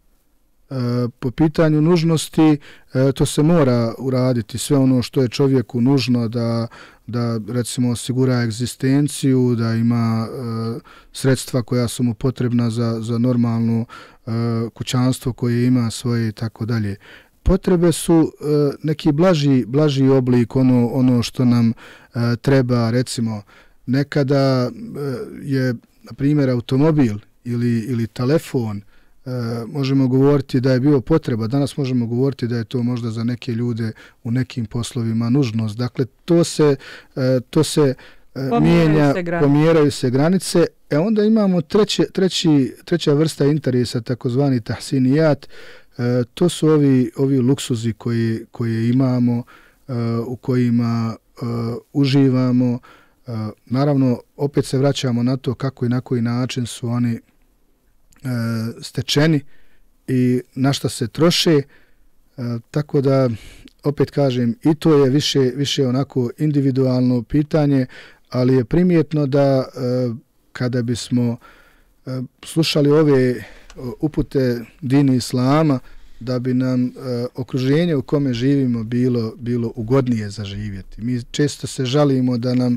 Po pitanju nužnosti to se mora uraditi, sve ono što je čovjeku nužno da, da recimo osigura egzistenciju, da ima uh, sredstva koja su mu potrebna za, za normalno uh, kućanstvo koje ima svoje i tako dalje. Potrebe su uh, neki blaži, blaži oblik, ono, ono što nam uh, treba, recimo nekada uh, je na primjer automobil ili, ili telefon. E, možemo govoriti da je bio potreba, danas možemo govoriti da je to možda za neke ljude u nekim poslovima nužnost. Dakle, to se, e, to se e, mijenja, se pomjeraju se granice. E onda imamo treće, treći, treća vrsta interesa, takozvani tahsinijat. E, to su ovi, ovi luksuzi koji, koji imamo, e, u kojima e, uživamo. E, naravno, opet se vraćamo na to kako i na koji način su oni stečeni i na šta se troše, e, tako da opet kažem i to je više, više onako individualno pitanje, ali je primjetno da e, kada bismo e, slušali ove upute dini islama, da bi nam e, okruženje u kome živimo bilo, bilo ugodnije za živjeti. Mi često se žalimo da nam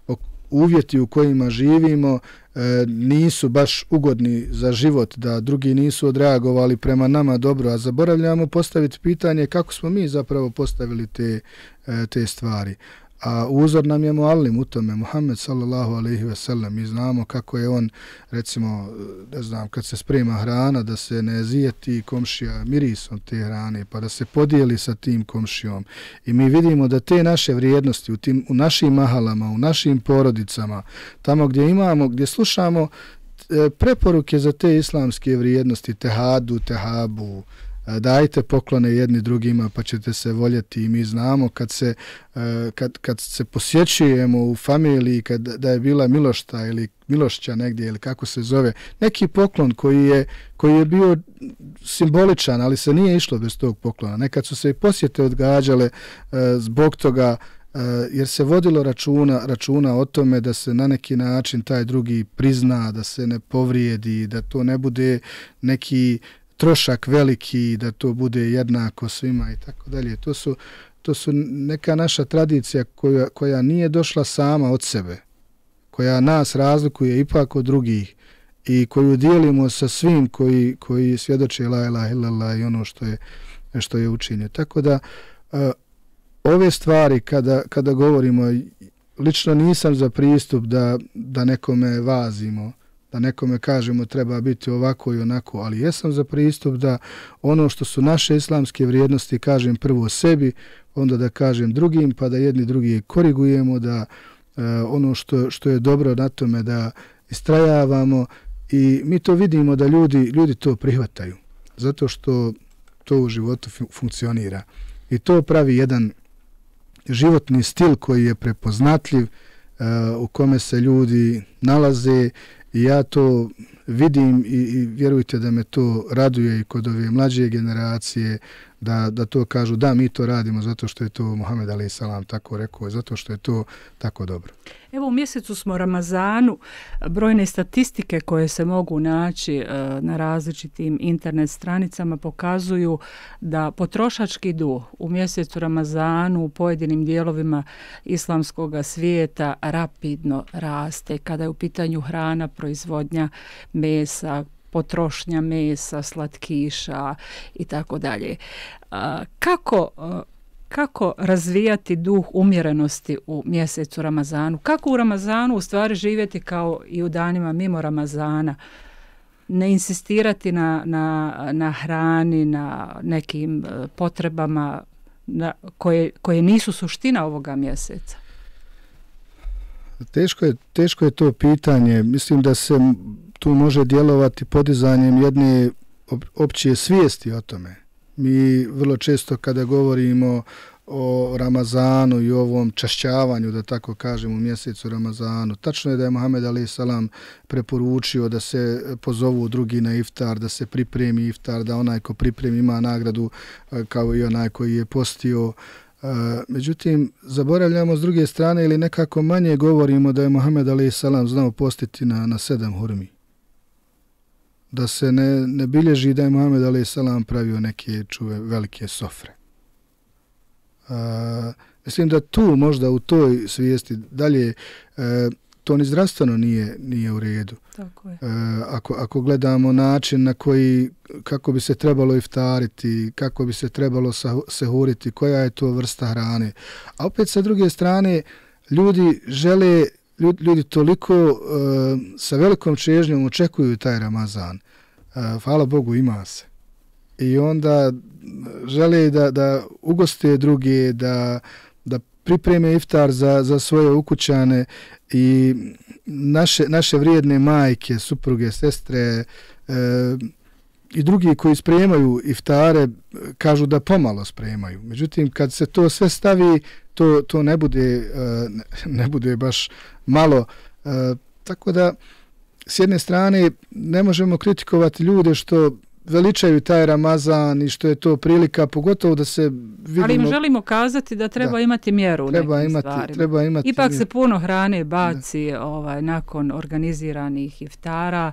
uvjeti u kojima živimo e, nisu baš ugodni za život, da drugi nisu odreagovali prema nama dobro, a zaboravljamo postaviti pitanje kako smo mi zapravo postavili te, e, te stvari. A uzor nam je muallim u tome, Muhammed sallallahu alejhi ve sellem. Mi znamo kako je on, recimo, ne znam, kad se sprema hrana, da se ne zijeti komšija mirisom te hrane, pa da se podijeli sa tim komšijom. I mi vidimo da te naše vrijednosti u, tim, u našim mahalama, u našim porodicama, tamo gdje imamo, gdje slušamo preporuke za te islamske vrijednosti, tehadu, tehabu, dajte poklone jedni drugima pa ćete se voljeti. I mi znamo kad se, kad, kad se posjećujemo u familiji, kad, da je bila Milošta ili Milošća negdje ili kako se zove, neki poklon koji je, koji je bio simboličan, ali se nije išlo bez tog poklona. Nekad su se i posjete odgađale zbog toga, jer se vodilo računa, računa o tome da se na neki način taj drugi prizna, da se ne povrijedi, da to ne bude neki trošak veliki, da to bude jednako svima i tako dalje. To su, to su neka naša tradicija koja, koja nije došla sama od sebe, koja nas razlikuje ipak od drugih i koju dijelimo sa svim koji, koji svjedoče la ilaha illallah i ono što je, što je učinjeno. Tako da uh, ove stvari kada, kada govorimo, lično nisam za pristup da, da nekome vazimo, da nekome kažemo treba biti ovako i onako, ali jesam za pristup da ono što su naše islamske vrijednosti kažem prvo sebi, onda da kažem drugim, pa da jedni drugi korigujemo, da uh, ono što, što je dobro na tome da istrajavamo i mi to vidimo da ljudi, ljudi to prihvataju, zato što to u životu funkcionira. I to pravi jedan životni stil koji je prepoznatljiv, uh, u kome se ljudi nalaze. I ja to vidim i, i vjerujte da me to raduje i kod ove mlađe generacije, da, da to kažu da mi to radimo zato što je to Muhammed alejhi selam tako rekao, zato što je to tako dobro.
Evo u mjesecu smo Ramazanu, brojne statistike koje se mogu naći e, na različitim internet stranicama pokazuju da potrošački duh u mjesecu Ramazanu u pojedinim dijelovima islamskog svijeta rapidno raste kada je u pitanju hrana, proizvodnja mesa, potrošnja mesa, slatkiša i tako dalje. Kako kako razvijati duh umjerenosti u mjesecu Ramazanu? Kako u Ramazanu u stvari živjeti kao i u danima mimo Ramazana? ne insistirati na, na, na hrani, na nekim potrebama na, koje, koje nisu suština ovoga mjeseca?
Teško je, teško je to pitanje. Mislim da se tu može djelovati podizanjem jedne opće svijesti o tome. Mi vrlo često kada govorimo o Ramazanu i ovom čašćavanju, da tako kažem, u mjesecu Ramazanu. Tačno je da je Muhammed alejhi selam preporučio da se pozovu drugi na iftar, da se pripremi iftar, da onaj ko pripremi ima nagradu kao i onaj koji je postio. Međutim, zaboravljamo s druge strane ili nekako manje govorimo da je Muhammed alejhi selam znao postiti na, na sedam hurmi. Da se ne, ne bilježi da je Muhammed alejhi selam pravio neke čuve velike sofre. Uh, mislim da tu možda u toj svijesti dalje uh, to ni zdravstveno nije, nije u redu.
Tako je.
Uh, ako, ako gledamo način na koji, kako bi se trebalo iftariti, kako bi se trebalo sehuriti, koja je to vrsta hrane. A opet sa druge strane, ljudi žele, ljudi, ljudi toliko uh, sa velikom čežnjom očekuju taj Ramazan. Uh, hvala Bogu, ima se. I onda žele da, da ugoste druge, da, da pripreme iftar za, za svoje ukućane i naše, naše vrijedne majke, supruge, sestre e, i drugi koji spremaju iftare kažu da pomalo spremaju. Međutim, kad se to sve stavi, to, to ne, bude, e, ne bude baš malo. E, tako da, s jedne strane, ne možemo kritikovati ljude što veličaju taj Ramazan i što je to prilika, pogotovo da se vidimo...
Ali im želimo kazati da treba da, imati mjeru u
treba
nekim
imati,
stvarima.
Treba imati
Ipak se puno hrane baci ovaj, nakon organiziranih iftara.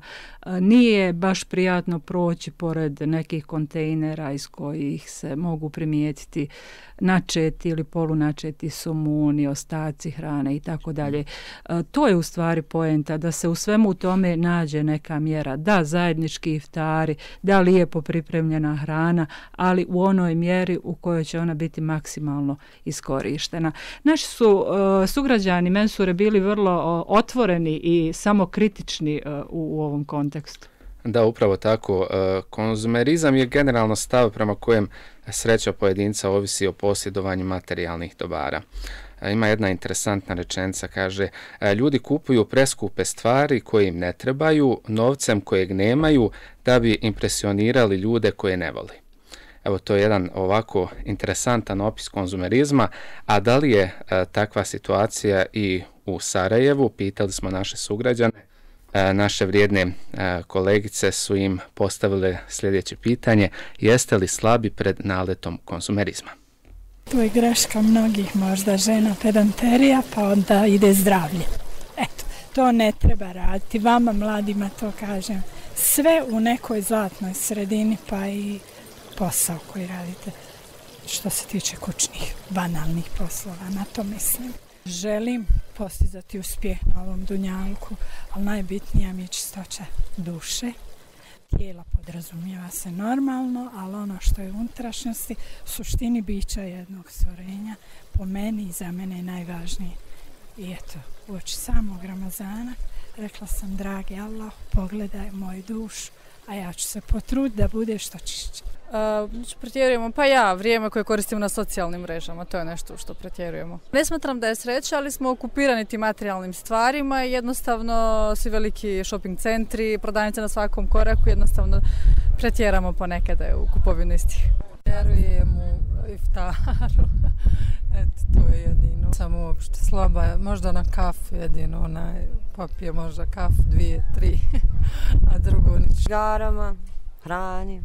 Nije baš prijatno proći pored nekih kontejnera iz kojih se mogu primijetiti načeti ili polunačeti somuni, ostaci hrane i tako dalje. To je u stvari poenta, da se u svemu tome nađe neka mjera. Da, zajednički iftari, da lijepo pripremljena hrana, ali u onoj mjeri u kojoj će ona biti maksimalno iskorištena. Naši su uh, sugrađani Mensure bili vrlo uh, otvoreni i samokritični uh, u, u ovom kontekstu.
Da, upravo tako. Konzumerizam je generalno stav prema kojem sreća pojedinca ovisi o posjedovanju materijalnih dobara. Ima jedna interesantna rečenica, kaže, ljudi kupuju preskupe stvari koje im ne trebaju, novcem kojeg nemaju, da bi impresionirali ljude koje ne voli. Evo, to je jedan ovako interesantan opis konzumerizma, a da li je a, takva situacija i u Sarajevu? Pitali smo naše sugrađane. A, naše vrijedne a, kolegice su im postavile sljedeće pitanje: jeste li slabi pred naletom konzumerizma?
To je greška mnogih, možda žena, pedanterija, pa onda ide zdravlje. Eto, to ne treba raditi. Vama mladima to kažem. Sve u nekoj zlatnoj sredini, pa i posao koji radite. Što se tiče kućnih, banalnih poslova, na to mislim. Želim postizati uspjeh na ovom dunjalku, ali najbitnija mi je čistoća duše. Tijela podrazumijeva se normalno, ali ono što je u unutrašnjosti, suštini bića jednog stvorenja, po meni i za mene je najvažnije. I eto, uoči samog Ramazana rekla sam: dragi Allah, pogledaj moju dušu, a ja ću se potruditi da bude što čišće.
Uh, pretjerujemo, pa ja, vrijeme koje koristimo na socijalnim mrežama, to je nešto što pretjerujemo. Ne smatram da je sreća, ali smo okupirani tim materijalnim stvarima i jednostavno svi veliki shopping centri, prodavnice na svakom koraku, jednostavno pretjeramo ponekad u kupovinu istih.
Vjerujem u iftaru, eto, to je jedino. Sam uopšte slaba, možda na kafu jedino, onaj popije možda kafu, dvije, tri, a drugo nič.
Garama, hrani,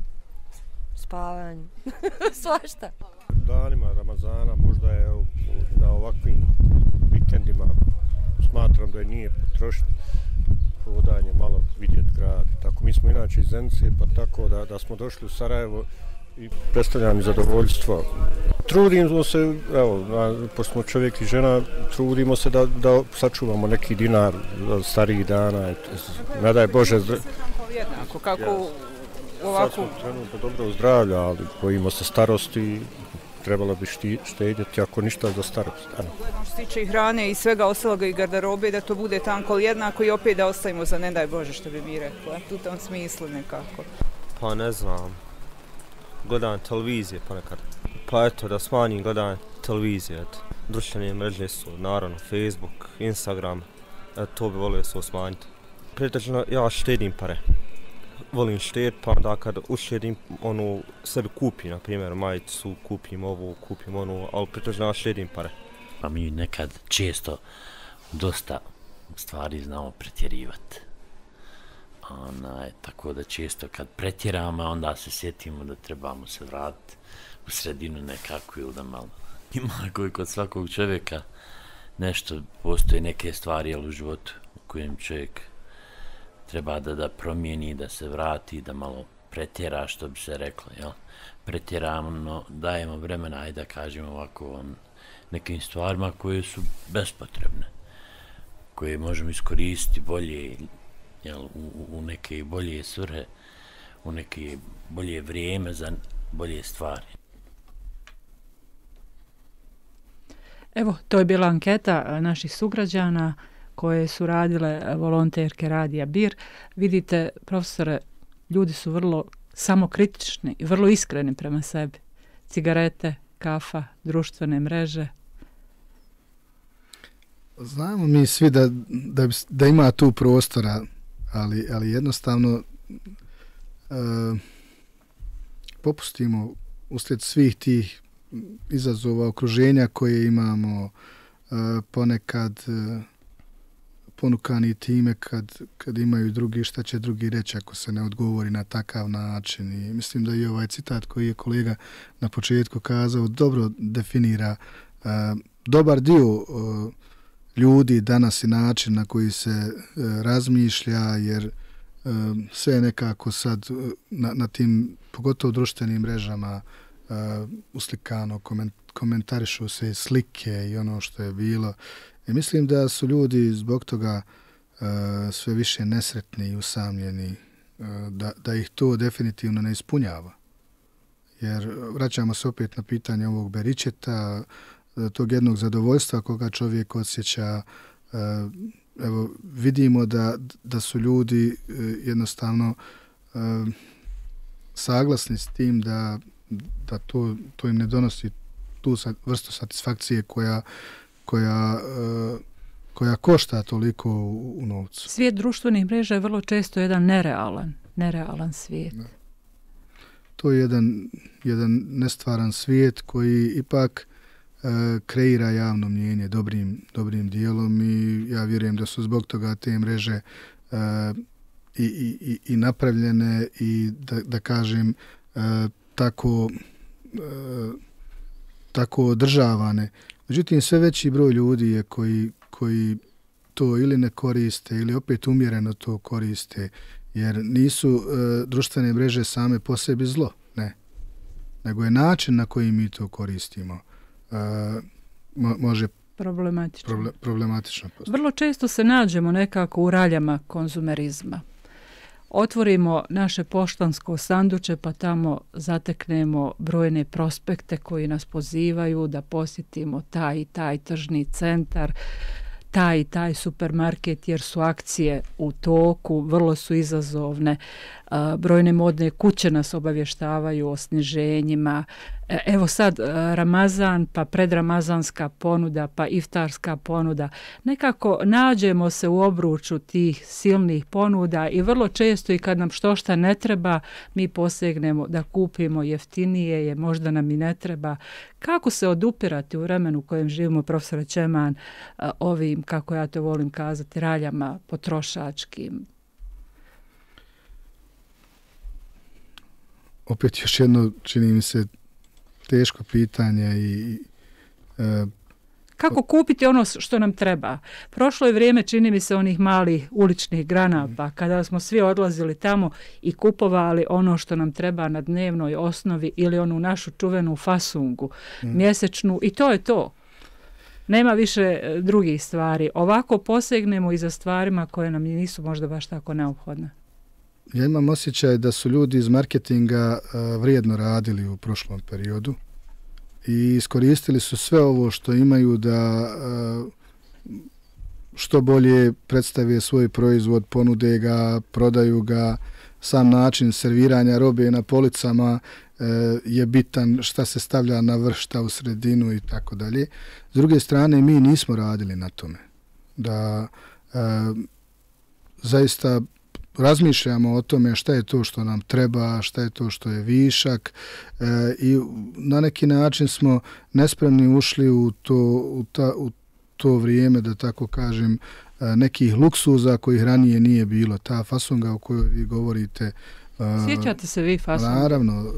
spavanju, svašta.
Danima Ramazana, možda je na ovakvim vikendima, smatram da je nije potrošiti hodanje, malo vidjeti grad. Tako, mi smo inače iz Zenice, pa tako da, da smo došli u Sarajevo i predstavljam zadovoljstvo. Trudimo se, evo, pošto smo čovjek i žena, trudimo se da, da sačuvamo neki dinar starijih dana. Ne daj Bože... Zdra...
Jednako, kako...
Sad smo trenutno dobro zdravlja, ali bojimo se starosti, trebalo bi šti, štedjeti, ako ništa za starost.
Što se tiče i hrane i svega ostaloga i garderobe, da to bude tanko jednako i opet da ostavimo za ne daj Bože, što bi mi rekla. Tu tom smislu nekako.
Pa ne znam, gledam televizije ponekad. Pa eto, da smanjim gledanje televizije, eto. Društvene mreže su, naravno, Facebook, Instagram, eto, to bi volio se smanjiti. Pretežno, ja štedim pare. Volim štet, pa onda kad uštedim, ono, sebi kupim, na primjer, majicu, kupim ovu, kupim onu, ali pretežno ja štedim pare.
Pa mi nekad često dosta stvari znamo pretjerivati. Onaj, tako da često kad pretjeramo, onda se sjetimo da trebamo se vratiti u sredinu nekako ili da malo ima koji kod svakog čovjeka nešto, postoje neke stvari jel, u životu u kojem čovjek treba da, da promijeni, da se vrati, da malo pretjera, što bi se reklo, jel? Pretjeramo, dajemo vremena, ajde da kažemo ovako, on, nekim stvarima koje su bespotrebne, koje možemo iskoristiti bolje, jel, u, u neke bolje svrhe, u neke bolje vrijeme za bolje stvari.
Evo, to je bila anketa naših sugrađana koje su radile volonterke Radija Bir. Vidite, profesore, ljudi su vrlo samokritični i vrlo iskreni prema sebi. Cigarete, kafa, društvene mreže.
Znamo mi svi da, da, da ima tu prostora, ali, ali jednostavno e, popustimo uslijed svih tih izazova okruženja koje imamo, e, ponekad e, ponukani time kad, kad imaju drugi, šta će drugi reći ako se ne odgovori na takav način. I mislim da i ovaj citat koji je kolega na početku kazao dobro definira e, dobar dio e, ljudi danas i način na koji se e, razmišlja, jer e, sve je nekako sad na, na tim, pogotovo društvenim mrežama, e, uslikano, koment, komentarišu se slike i ono što je bilo. I mislim da su ljudi zbog toga e, sve više nesretni i usamljeni, e, da, da ih to definitivno ne ispunjava. Jer vraćamo se opet na pitanje ovog beričeta, tog jednog zadovoljstva koga čovjek osjeća. Evo, vidimo da, da su ljudi jednostavno saglasni s tim da, da to, to im ne donosi tu vrstu satisfakcije koja, koja, koja košta toliko u, u novcu.
Svijet društvenih mreža je vrlo često jedan nerealan, nerealan svijet. Da.
To je jedan, jedan nestvaran svijet koji ipak kreira javno mnjenje dobrim, dobrim dijelom i ja vjerujem da su zbog toga te mreže uh, i, i, i napravljene i da, da kažem uh, tako, uh, tako održavane. Međutim, sve veći broj ljudi je koji, koji to ili ne koriste ili opet umjereno to koriste, jer nisu uh, društvene mreže same po sebi zlo, ne. Nego je način na koji mi to koristimo. Uh, mo, može
problematično.
Proble, problematično
Vrlo često se nađemo nekako u raljama konzumerizma. Otvorimo naše poštansko sanduče pa tamo zateknemo brojne prospekte koji nas pozivaju da posjetimo taj i taj tržni centar, taj i taj supermarket jer su akcije u toku, vrlo su izazovne. Brojne modne kuće nas obavještavaju o sniženjima. Evo sad Ramazan, pa predramazanska ponuda, pa iftarska ponuda. Nekako nađemo se u obruču tih silnih ponuda i vrlo često i kad nam što šta ne treba, mi posegnemo da kupimo jeftinije, je možda nam i ne treba. Kako se odupirati u vremenu u kojem živimo, profesore Čeman, ovim, kako ja to volim kazati, raljama potrošačkim?
Opet još jedno, čini mi se, teško pitanje i... E,
Kako kupiti ono što nam treba? Prošlo je vrijeme, čini mi se, onih malih uličnih granapa, kada smo svi odlazili tamo i kupovali ono što nam treba na dnevnoj osnovi ili onu našu čuvenu fasungu, mm. mjesečnu, i to je to. Nema više drugih stvari. Ovako posegnemo i za stvarima koje nam nisu možda baš tako neophodne.
Ja imam osjećaj da su ljudi iz marketinga uh, vrijedno radili u prošlom periodu i iskoristili su sve ovo što imaju da što bolje predstave svoj proizvod, ponude ga, prodaju ga, sam način serviranja robe na policama je bitan, šta se stavlja na vrh, šta u sredinu i tako dalje. S druge strane, mi nismo radili na tome. Da e, zaista razmišljamo o tome šta je to što nam treba, šta je to što je višak e, i na neki način smo nespremni ušli u to, u ta, u to vrijeme, da tako kažem, nekih luksuza kojih ranije nije bilo. Ta fasonga o kojoj vi govorite.
Sjećate se vi fasonga?
Naravno,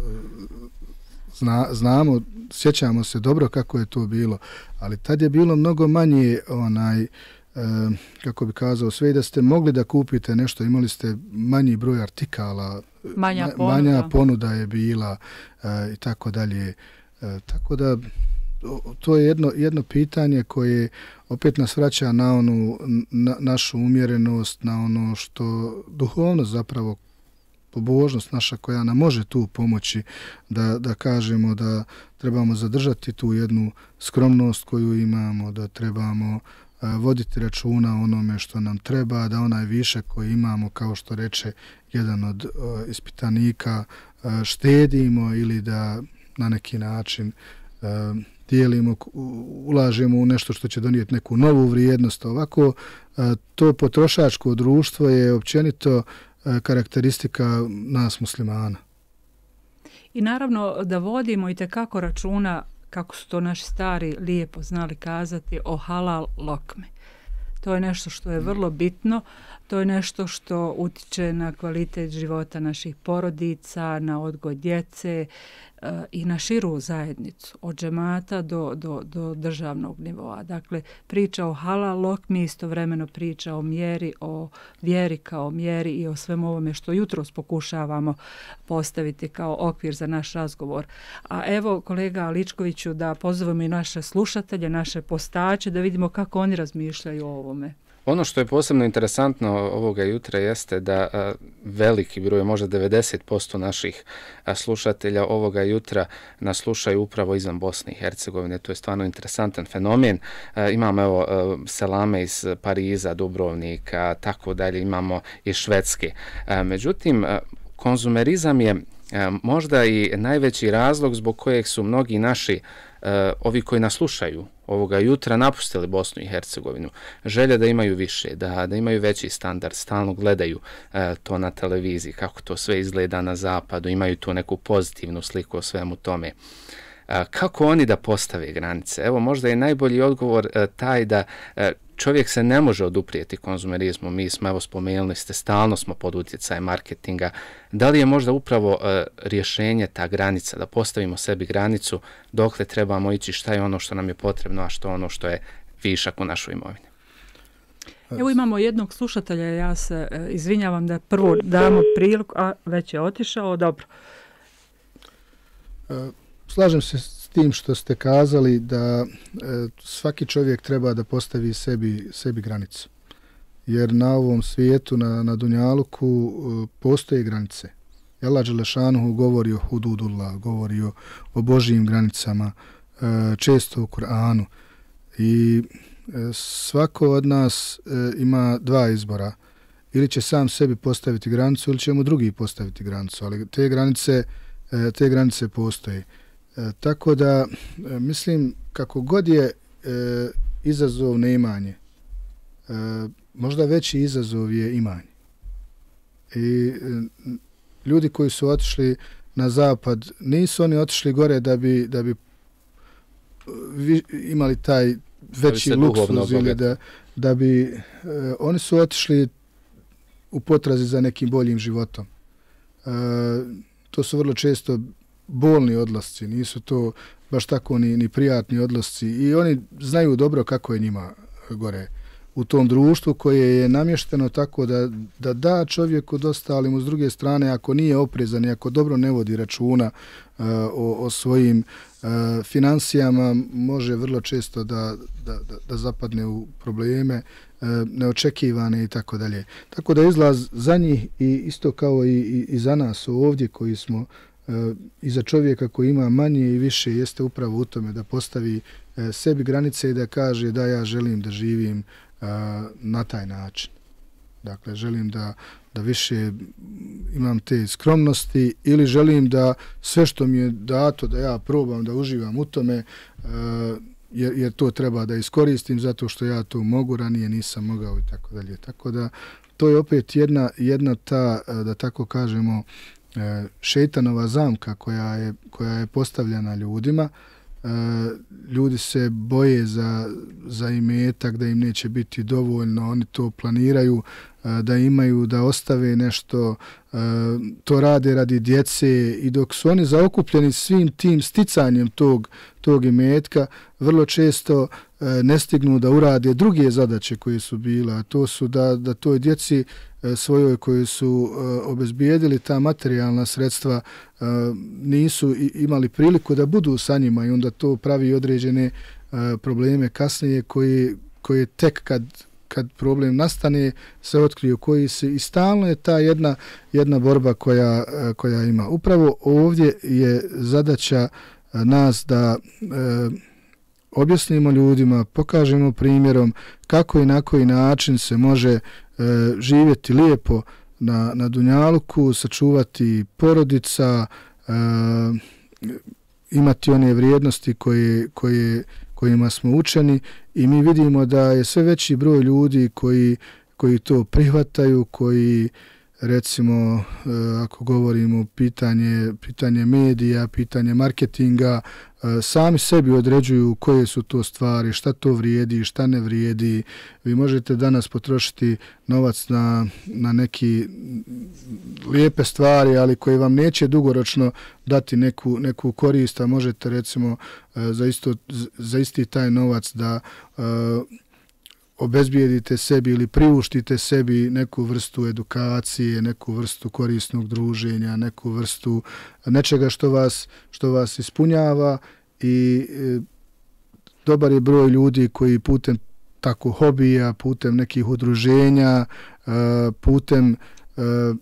zna, znamo, sjećamo se dobro kako je to bilo, ali tad je bilo mnogo manje onaj, kako bi kazao, sve i da ste mogli da kupite nešto, imali ste manji broj artikala,
manja ponuda,
manja ponuda je bila i tako dalje. Tako da to je jedno, jedno pitanje koje opet nas vraća na onu na, našu umjerenost, na ono što duhovnost zapravo, pobožnost naša koja nam može tu pomoći da, da kažemo da trebamo zadržati tu jednu skromnost koju imamo, da trebamo a, voditi računa o onome što nam treba, da onaj višak koji imamo, kao što reče jedan od a, ispitanika, a, štedimo ili da na neki način a, dijelimo, ulažemo u nešto što će donijeti neku novu vrijednost. Ovako, to potrošačko društvo je općenito karakteristika nas muslimana.
I naravno da vodimo i tekako računa, kako su to naši stari lijepo znali kazati, o halal lokme. To je nešto što je vrlo bitno, to je nešto što utiče na kvalitet života naših porodica, na odgoj djece e, i na širu zajednicu, od džemata do, do, do državnog nivoa. Dakle, priča o halal lokmi, istovremeno priča o mjeri, o vjeri kao mjeri i o svemu ovome što jutros pokušavamo postaviti kao okvir za naš razgovor. A evo, kolega Ličkoviću, da pozovemo i naše slušatelje, naše postače, da vidimo kako oni razmišljaju o ovome.
Ono što je posebno interesantno ovoga jutra jeste da a, veliki broj, možda devedeset posto naših a, slušatelja ovoga jutra nas slušaju upravo izvan Bosne i Hercegovine. To je stvarno interesantan fenomen. A, imamo evo a, selame iz Pariza, Dubrovnika, tako dalje, imamo i Švedske. A, međutim, a, konzumerizam je a, možda i najveći razlog zbog kojeg su mnogi naši Uh, ovi koji nas slušaju ovoga jutra napustili Bosnu i Hercegovinu. Želje da imaju više, da, da imaju veći standard, stalno gledaju uh, to na televiziji, kako to sve izgleda na zapadu, imaju tu neku pozitivnu sliku o svemu tome. Uh, kako oni da postave granice? Evo, možda je najbolji odgovor uh, taj da uh, čovjek se ne može oduprijeti konzumerizmu. Mi smo, evo spomenuli ste, stalno smo pod utjecajem marketinga. Da li je možda upravo uh, rješenje ta granica, da postavimo sebi granicu dokle trebamo ići, šta je ono što nam je potrebno, a što ono što je višak u našoj imovini?
Evo imamo jednog slušatelja, ja se uh, izvinjavam da prvo damo priliku, a već je otišao, dobro.
Uh, slažem se s tim što ste kazali da e, svaki čovjek treba da postavi sebi, sebi granicu. Jer na ovom svijetu, na, na Dunjaluku, e, postoje granice. Allah Đelešanuhu govori o hududullah, govori o, o Božijim granicama, e, često u Kur'anu. I e, svako od nas e, ima dva izbora. Ili će sam sebi postaviti granicu, ili će mu drugi postaviti granicu. Ali te granice, e, te granice postoje. E, tako da, e, mislim, kako god je e, izazov neimanje, e, možda veći izazov je imanje. I e, ljudi koji su otišli na zapad, nisu oni otišli gore da bi, da bi vi, imali taj veći luksuz ili da, da bi, e, oni su otišli u potrazi za nekim boljim životom. E, to su vrlo često bolni odlasci, nisu to baš tako ni, ni prijatni odlasci i oni znaju dobro kako je njima gore u tom društvu koje je namješteno tako da da, da čovjeku dosta, ali mu s druge strane ako nije oprezan i ako dobro ne vodi računa uh, o, o svojim uh, financijama, može vrlo često da, da, da, da zapadne u probleme uh, neočekivane i tako dalje. Tako da izlaz za njih i isto kao i, i, i za nas ovdje koji smo i za čovjeka koji ima manje i više jeste upravo u tome da postavi sebi granice i da kaže da ja želim da živim na taj način. Dakle, želim da, da više imam te skromnosti ili želim da sve što mi je dato da ja probam da uživam u tome, jer, jer to treba da iskoristim zato što ja to mogu, ranije nisam mogao i tako dalje. Tako da to je opet jedna, jedna ta, da tako kažemo, šejtanova zamka koja je, koja je postavljena ljudima. Ljudi se boje za, za imetak, da im neće biti dovoljno, oni to planiraju da imaju, da ostave nešto, to rade radi djece i dok su oni zaokupljeni svim tim sticanjem tog, tog imetka, vrlo često ne stignu da urade druge zadaće koje su bila, a to su da, da toj djeci svojoj koji su obezbijedili ta materijalna sredstva nisu imali priliku da budu sa njima i onda to pravi određene probleme kasnije koji, koji tek kad kad problem nastane se otkriju koji se i stalno je ta jedna jedna borba koja koja ima. Upravo ovdje je zadaća nas da e, objasnimo ljudima, pokažemo primjerom kako i na koji način se može e, živjeti lijepo na na dunjaluku, sačuvati porodica, e, imati one vrijednosti koje koje kojima smo učeni i mi vidimo da je sve veći broj ljudi koji, koji to prihvataju, koji recimo ako govorimo pitanje, pitanje medija, pitanje marketinga, sami sebi određuju koje su to stvari, šta to vrijedi, šta ne vrijedi. Vi možete danas potrošiti novac na, na neki lijepe stvari, ali koje vam neće dugoročno dati neku, neku korist, a možete recimo za, isto, za isti taj novac da uh, obezbijedite sebi ili priuštite sebi neku vrstu edukacije, neku vrstu korisnog druženja, neku vrstu nečega što vas, što vas ispunjava i e, dobar je broj ljudi koji putem tako hobija, putem nekih udruženja, e, putem e,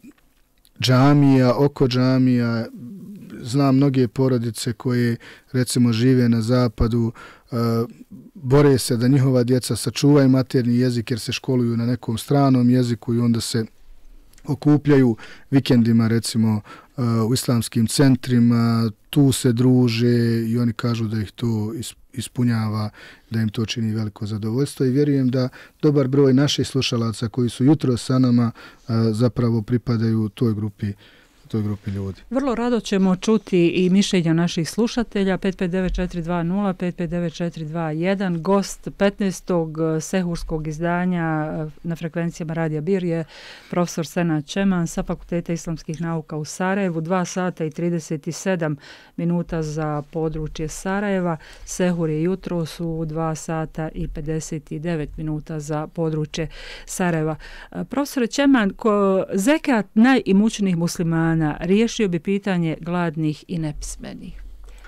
džamija, oko džamija, znam mnoge porodice koje recimo žive na zapadu, uh, bore se da njihova djeca sačuvaju materni jezik jer se školuju na nekom stranom jeziku i onda se okupljaju vikendima recimo uh, u islamskim centrima, tu se druže i oni kažu da ih to ispunjava, da im to čini veliko zadovoljstvo i vjerujem da dobar broj naših slušalaca koji su jutro sa nama uh, zapravo pripadaju toj grupi toj grupi ljudi.
Vrlo rado ćemo čuti i mišljenja naših slušatelja. Pet pet devet četiri dva nula, pet pet devet četiri dva jedan. Gost petnaestog sehurskog izdanja na frekvencijama Radija Bir je profesor Senad Čeman sa Fakulteta islamskih nauka u Sarajevu. Dva sata i trideset sedam minuta za područje Sarajeva. Sehur je jutro su dva sata i pedeset devet minuta za područje Sarajeva. Profesor Čeman, ko zekat najimućnijih muslimana riješio bi pitanje gladnih i nepismenih.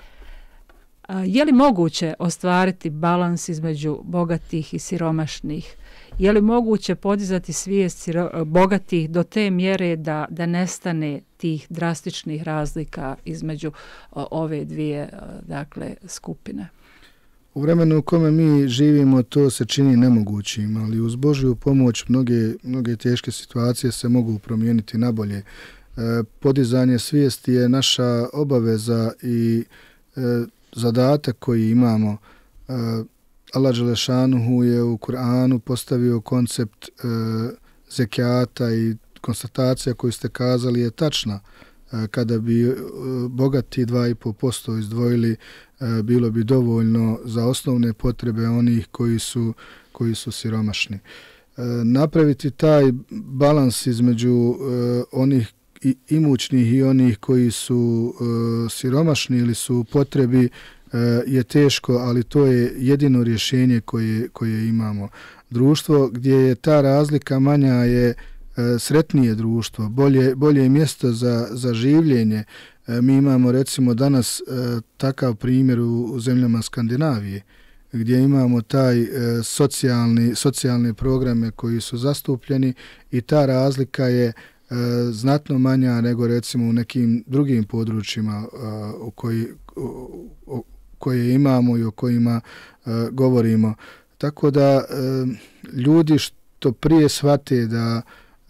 Je li moguće ostvariti balans između bogatih i siromašnih? Je li moguće podizati svijest bogatih do te mjere da, da nestane tih drastičnih razlika između ove dvije dakle, skupine?
U vremenu u kome mi živimo to se čini nemogućim, ali uz Božju pomoć mnoge, mnoge teške situacije se mogu promijeniti na bolje. Podizanje svijesti je naša obaveza i e, zadatak koji imamo. E, Allah Đelešanuhu je u Kur'anu postavio koncept e, zekijata i konstatacija koju ste kazali je tačna. E, kada bi e, bogati dva i pol posto izdvojili, e, bilo bi dovoljno za osnovne potrebe onih koji su, koji su siromašni. E, napraviti taj balans između e, onih i imućnih i onih koji su e, siromašni ili su u potrebi e, je teško, ali to je jedino rješenje koje, koje imamo. Društvo gdje je ta razlika manja je e, sretnije društvo, bolje, bolje mjesto za, za življenje. E, mi imamo recimo danas e, takav primjer u, u zemljama Skandinavije gdje imamo taj e, socijalni, socijalne programe koji su zastupljeni i ta razlika je znatno manja nego recimo u nekim drugim područjima u koji, u, koje imamo i o kojima govorimo. Tako da ljudi što prije shvate da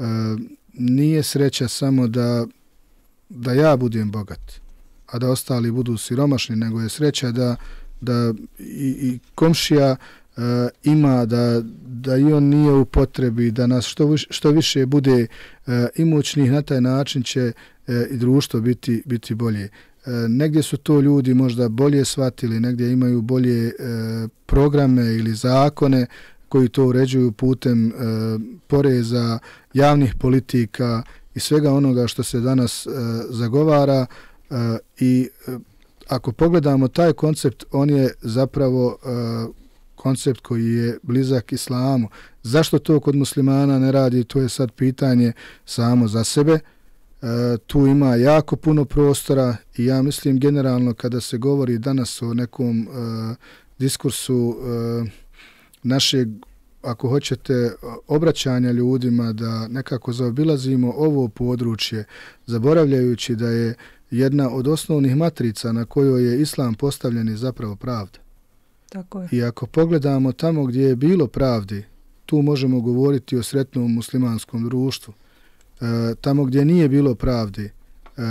nije sreća samo da, da ja budem bogat, a da ostali budu siromašni, nego je sreća da, da i, i komšija uh, ima, da, da i on nije u potrebi, da nas što, što više bude uh, imućnih, na taj način će uh, i društvo biti, biti bolje. Uh, negdje su to ljudi možda bolje shvatili, negdje imaju bolje uh, programe ili zakone koji to uređuju putem uh, poreza, javnih politika i svega onoga što se danas uh, zagovara. Uh, I uh, ako pogledamo taj koncept, on je zapravo uh, koncept koji je blizak islamu. Zašto to kod muslimana ne radi, to je sad pitanje samo za sebe. Uh, tu ima jako puno prostora i ja mislim generalno kada se govori danas o nekom uh, diskursu uh, našeg, ako hoćete, obraćanja ljudima, da nekako zaobilazimo ovo područje, zaboravljajući da je jedna od osnovnih matrica na kojoj je islam postavljen je zapravo pravda.
Tako je.
I ako pogledamo tamo gdje je bilo pravdi, tu možemo govoriti o sretnom muslimanskom društvu. E, tamo gdje nije bilo pravdi, e,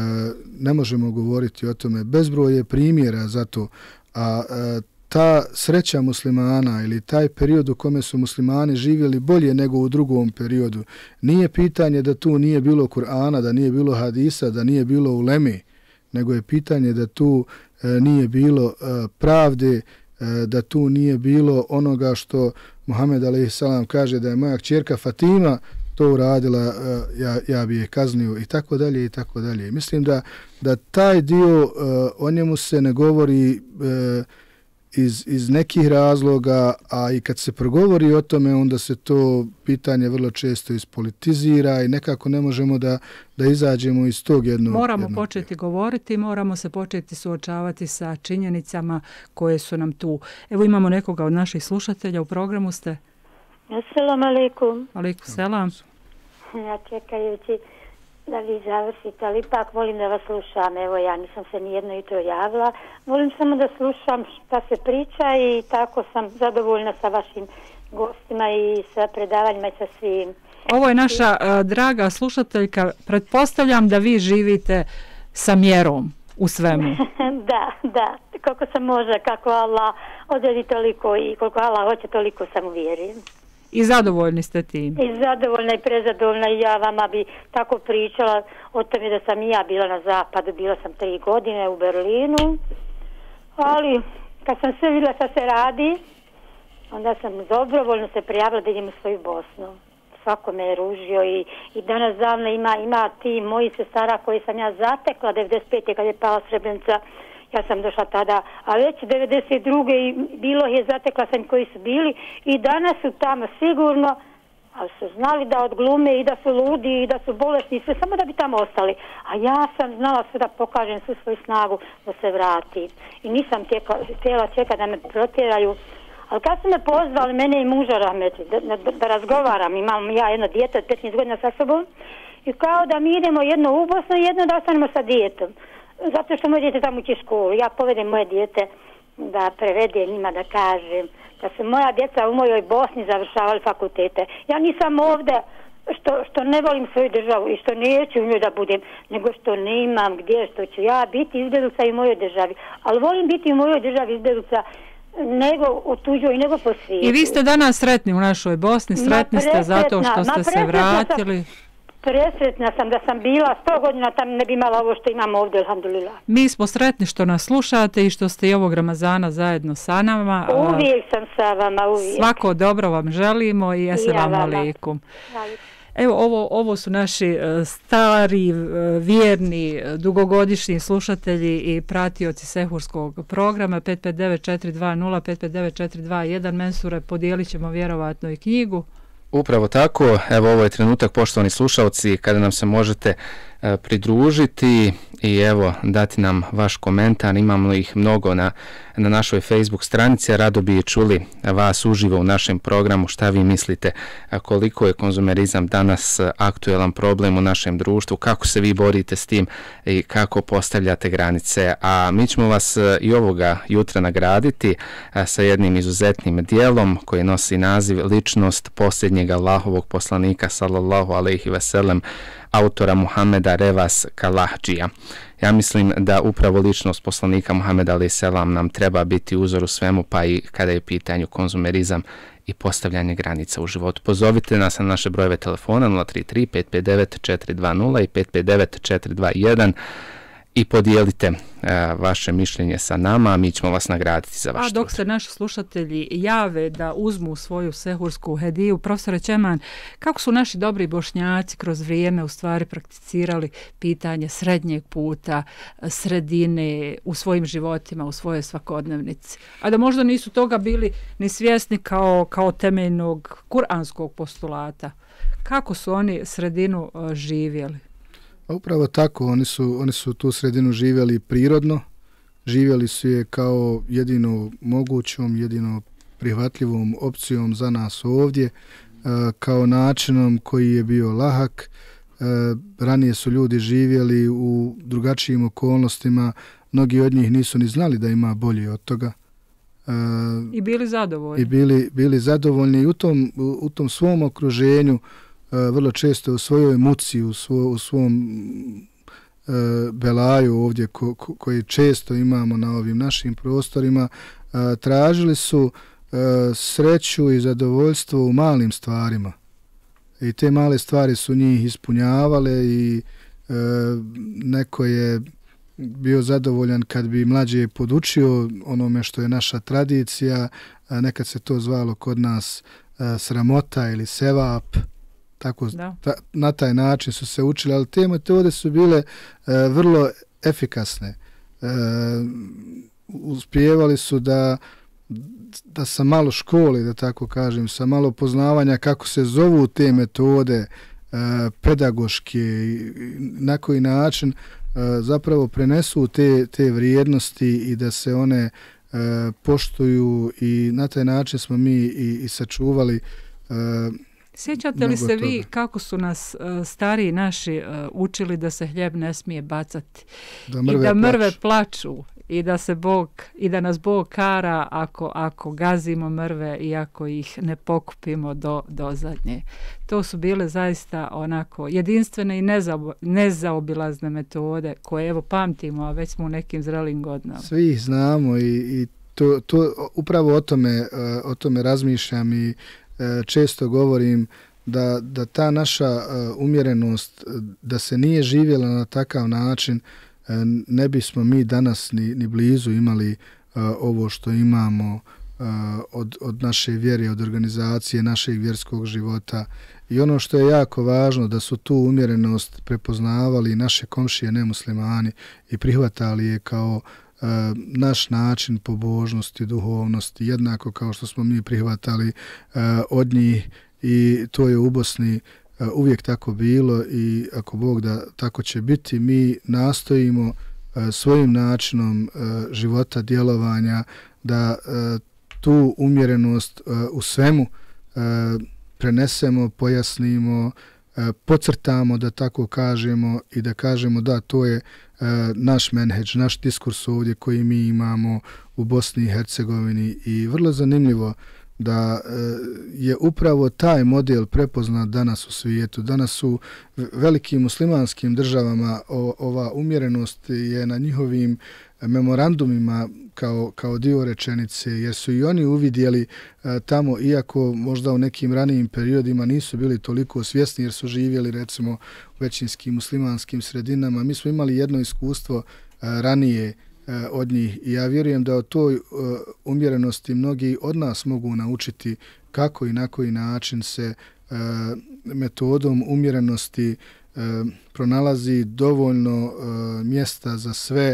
ne možemo govoriti o tome. Bezbroj je primjera za to, a e, ta sreća muslimana ili taj period u kome su muslimani živjeli bolje nego u drugom periodu, nije pitanje da tu nije bilo Kur'ana, da nije bilo hadisa, da nije bilo ulemi, nego je pitanje da tu e, nije bilo e, pravde, e, da tu nije bilo onoga što Muhammed alejhi selam kaže da je moja kćerka Fatima to uradila, e, ja, ja bi je kaznio i tako dalje i tako dalje. Mislim da, da taj dio, e, o njemu se ne govori e, Iz, iz nekih razloga, a i kad se progovori o tome, onda se to pitanje vrlo često ispolitizira i nekako ne možemo da, da izađemo iz tog jednog.
Moramo
jednog
početi jednog. govoriti, moramo se početi suočavati sa činjenicama koje su nam tu. Evo imamo nekoga od naših slušatelja, u programu ste.
Assalamu alaikum.
Alaikum selam.
Ja čekajući da vi završite, ali ipak volim da vas slušam. Evo, ja nisam se nijedno jutro javila. Volim samo da slušam šta se priča i tako sam zadovoljna sa vašim gostima i sa predavanjima i sa svim.
Ovo je naša uh, draga slušateljka. Pretpostavljam da vi živite sa mjerom u svemu.
Da, da. Koliko sam može, kako Allah odredi toliko i koliko Allah hoće, toliko sam uvjerim.
I zadovoljni ste tim?
I zadovoljna i prezadovoljna i ja vama bi tako pričala o tome da sam i ja bila na zapadu, bila sam tri godine u Berlinu, ali kad sam sve vidjela šta se radi, onda sam dobrovoljno se prijavila da idem u svoju Bosnu. Svako me je ružio i, i danas davno ima, ima ti moji sestara koji sam ja zatekla devedeset pete kad je pala Srebrenica. Ja sam došla tada, a već devedeset druge i bilo je, zatekla sam koji su bili i danas su tamo sigurno, ali su znali da odglume i da su ludi i da su bolesni, sve samo da bi tamo ostali. A ja sam znala sve da pokažem svu svoju snagu da se vrati. I nisam htjela čekati da me protjeraju. Ali kad su me pozvali, mene i muža Rahmeti, da, da, da razgovaram, imam ja jedno dijete od petnaest godina sa sobom, i kao da mi idemo jedno u Bosnu i jedno da ostanemo sa dijetom. Zato što moje djete tamo uči školu. Ja povedem moje djete da prevede njima, da kažem da su moja djeca u mojoj Bosni završavali fakultete. Ja nisam ovdje što, što ne volim svoju državu i što neću u njoj da budem, nego što ne imam gdje, što ću ja biti izbjeglica i u mojoj državi. Ali volim biti u mojoj državi izbjeglica nego u tuđoj, nego po svijetu.
I vi ste danas sretni u našoj Bosni, sretni ste zato što ste se vratili.
Sam. Presretna sam da sam bila sto godina tam, ne bi imala ovo što imam ovdje, alhamdulillah.
Mi smo sretni što nas slušate i što ste i ovog Ramazana zajedno sa nama.
Uvijek sam sa vama, uvijek.
Svako dobro vam želimo i eselamu alejkum. Evo, ovo, ovo su naši stari, vjerni, dugogodišnji slušatelji i pratioci sehurskog programa pet pet devet četiri dva nula, pet pet devet četiri dva jedan. Mensure, podijelit ćemo vjerovatno i knjigu.
Upravo tako, evo ovo je trenutak, poštovani slušalci, kada nam se možete e, pridružiti i evo dati nam vaš komentar, imamo ih mnogo na na našoj Facebook stranici. Rado bi čuli vas uživo u našem programu. Šta vi mislite koliko je konzumerizam danas aktuelan problem u našem društvu, kako se vi borite s tim i kako postavljate granice. A mi ćemo vas i ovoga jutra nagraditi sa jednim izuzetnim dijelom koji nosi naziv Ličnost posljednjeg Allahovog poslanika sallallahu alejhi ve sellem, autora Muhameda Revas Kalahdžija. Ja mislim da upravo ličnost poslanika Muhameda alejhi selam nam treba biti uzor u svemu, pa i kada je u pitanju konzumerizam i postavljanje granica u životu. Pozovite nas na naše brojeve telefona nula tri tri pet pet devet četiri dva nula i pet pet devet četiri dva jedan i podijelite uh, vaše mišljenje sa nama, a mi ćemo vas nagraditi za vaš trud.
A dok se naši slušatelji jave da uzmu svoju sehursku hediju, profesore Čeman, kako su naši dobri Bošnjaci kroz vrijeme u stvari prakticirali pitanje srednjeg puta, sredine u svojim životima, u svojoj svakodnevnici? A da možda nisu toga bili ni svjesni kao, kao temeljnog kuranskog postulata. Kako su oni sredinu uh, živjeli?
Upravo tako, oni su, oni su tu sredinu živjeli prirodno, živjeli su je kao jedino mogućom, jedino prihvatljivom opcijom za nas ovdje, kao načinom koji je bio lahak. Ranije su ljudi živjeli u drugačijim okolnostima, mnogi od njih nisu ni znali da ima bolje od toga.
I bili zadovoljni.
I bili, bili zadovoljni i u tom, u, u tom svom okruženju, vrlo često u svojoj muci, u, svo, u svom e, belaju ovdje ko, ko, koji često imamo na ovim našim prostorima, e, tražili su e, sreću i zadovoljstvo u malim stvarima. I te male stvari su njih ispunjavale i e, neko je bio zadovoljan kad bi mlađe podučio onome što je naša tradicija, a nekad se to zvalo kod nas e, sramota ili sevap. Tako, ta, na taj način su se učili, ali te metode su bile e, vrlo efikasne. E, uspijevali su da, da sa malo škole, da tako kažem, sa malo poznavanja kako se zovu te metode e, pedagoške i na koji način e, zapravo prenesu te, te vrijednosti i da se one e, poštuju i na taj način smo mi i, i sačuvali e,
Sjećate li se vi kako su nas uh, stariji naši uh, učili da se hljeb ne smije bacati
da
i da mrve plaču. plaču i da se Bog i da nas Bog kara ako ako gazimo mrve i ako ih ne pokupimo do do zadnje. To su bile zaista onako jedinstvene i nezaob, nezaobilazne metode koje evo pamtimo, a već smo u nekim zrelim godinama.
Svi ih znamo i, i to, to upravo o tome, o tome razmišljam i često govorim da, da ta naša uh, umjerenost, da se nije živjela na takav način, uh, ne bismo mi danas ni, ni blizu imali uh, ovo što imamo uh, od, od naše vjere, od organizacije, našeg vjerskog života. I ono što je jako važno, da su tu umjerenost prepoznavali naše komšije nemuslimani i prihvatali je kao Uh, naš način pobožnosti, duhovnosti, jednako kao što smo mi prihvatali uh, od njih i to je u Bosni uh, uvijek tako bilo i ako Bog da tako će biti, mi nastojimo uh, svojim načinom uh, života, djelovanja da uh, tu umjerenost uh, u svemu uh, prenesemo, pojasnimo, uh, podcrtamo, da tako kažemo i da kažemo da to je Uh, naš menheđ, naš diskurs ovdje koji mi imamo u Bosni i Hercegovini i vrlo zanimljivo da uh, je upravo taj model prepoznat danas u svijetu. Danas u velikim muslimanskim državama o, ova umjerenost je na njihovim memorandumima kao, kao dio rečenice, jer su i oni uvidjeli uh, tamo, iako možda u nekim ranijim periodima nisu bili toliko svjesni jer su živjeli recimo u većinskim muslimanskim sredinama. Mi smo imali jedno iskustvo uh, ranije uh, od njih i ja vjerujem da od toj uh, umjerenosti mnogi od nas mogu naučiti kako i na koji način se uh, metodom umjerenosti uh, pronalazi dovoljno uh, mjesta za sve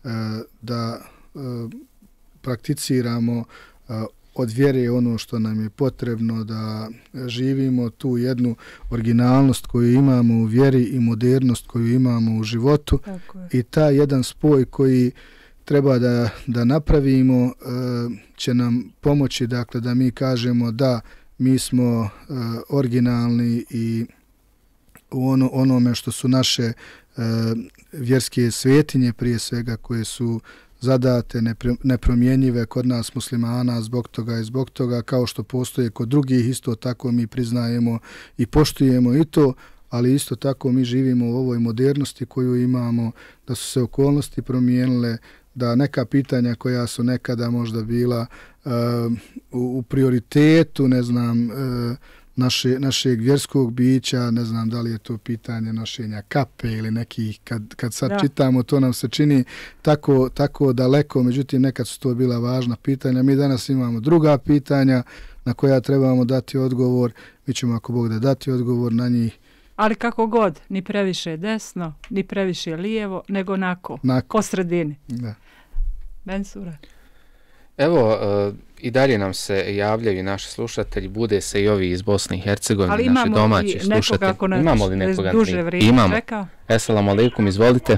da uh, prakticiramo uh, od vjere ono što nam je potrebno, da živimo tu jednu originalnost koju imamo u vjeri i modernost koju imamo u životu i taj jedan spoj koji treba da, da napravimo će nam pomoći, dakle, da mi kažemo da mi smo originalni i u ono, onome što su naše vjerske svetinje prije svega koje su zadate, nepromjenjive kod nas muslimana zbog toga i zbog toga, kao što postoje kod drugih, isto tako mi priznajemo i poštujemo i to, ali isto tako mi živimo u ovoj modernosti koju imamo, da su se okolnosti promijenile, da neka pitanja koja su nekada možda bila uh, u, u prioritetu, ne znam, uh, naše, našeg vjerskog bića, ne znam da li je to pitanje nošenja kape ili nekih, kad, kad sad da. čitamo, to nam se čini tako, tako daleko, međutim nekad su to bila važna pitanja. Mi danas imamo druga pitanja na koja trebamo dati odgovor, mi ćemo ako Bog da dati odgovor na njih.
Ali kako god, ni previše desno, ni previše lijevo, nego nako,
nako.
ko sredini.
Da.
Mensura.
Evo, uh, i dalje nam se javljaju naši slušatelji, bude se i ovi iz Bosne i Hercegovine, naši domaći slušatelji. Imamo li nekoga?
Duže vrijeme
Imamo.
Čeka?
Esselamu alaikum, izvolite.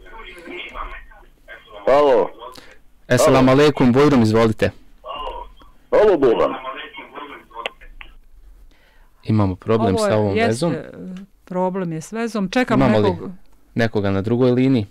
Halo.
Esselamu alaikum, Bojrum, izvolite.
Halo, Bogan.
Imamo problem
Ovo
sa ovom
jest,
vezom.
Problem je s vezom. Čekamo
Imamo
nekog...
li nekoga na drugoj liniji?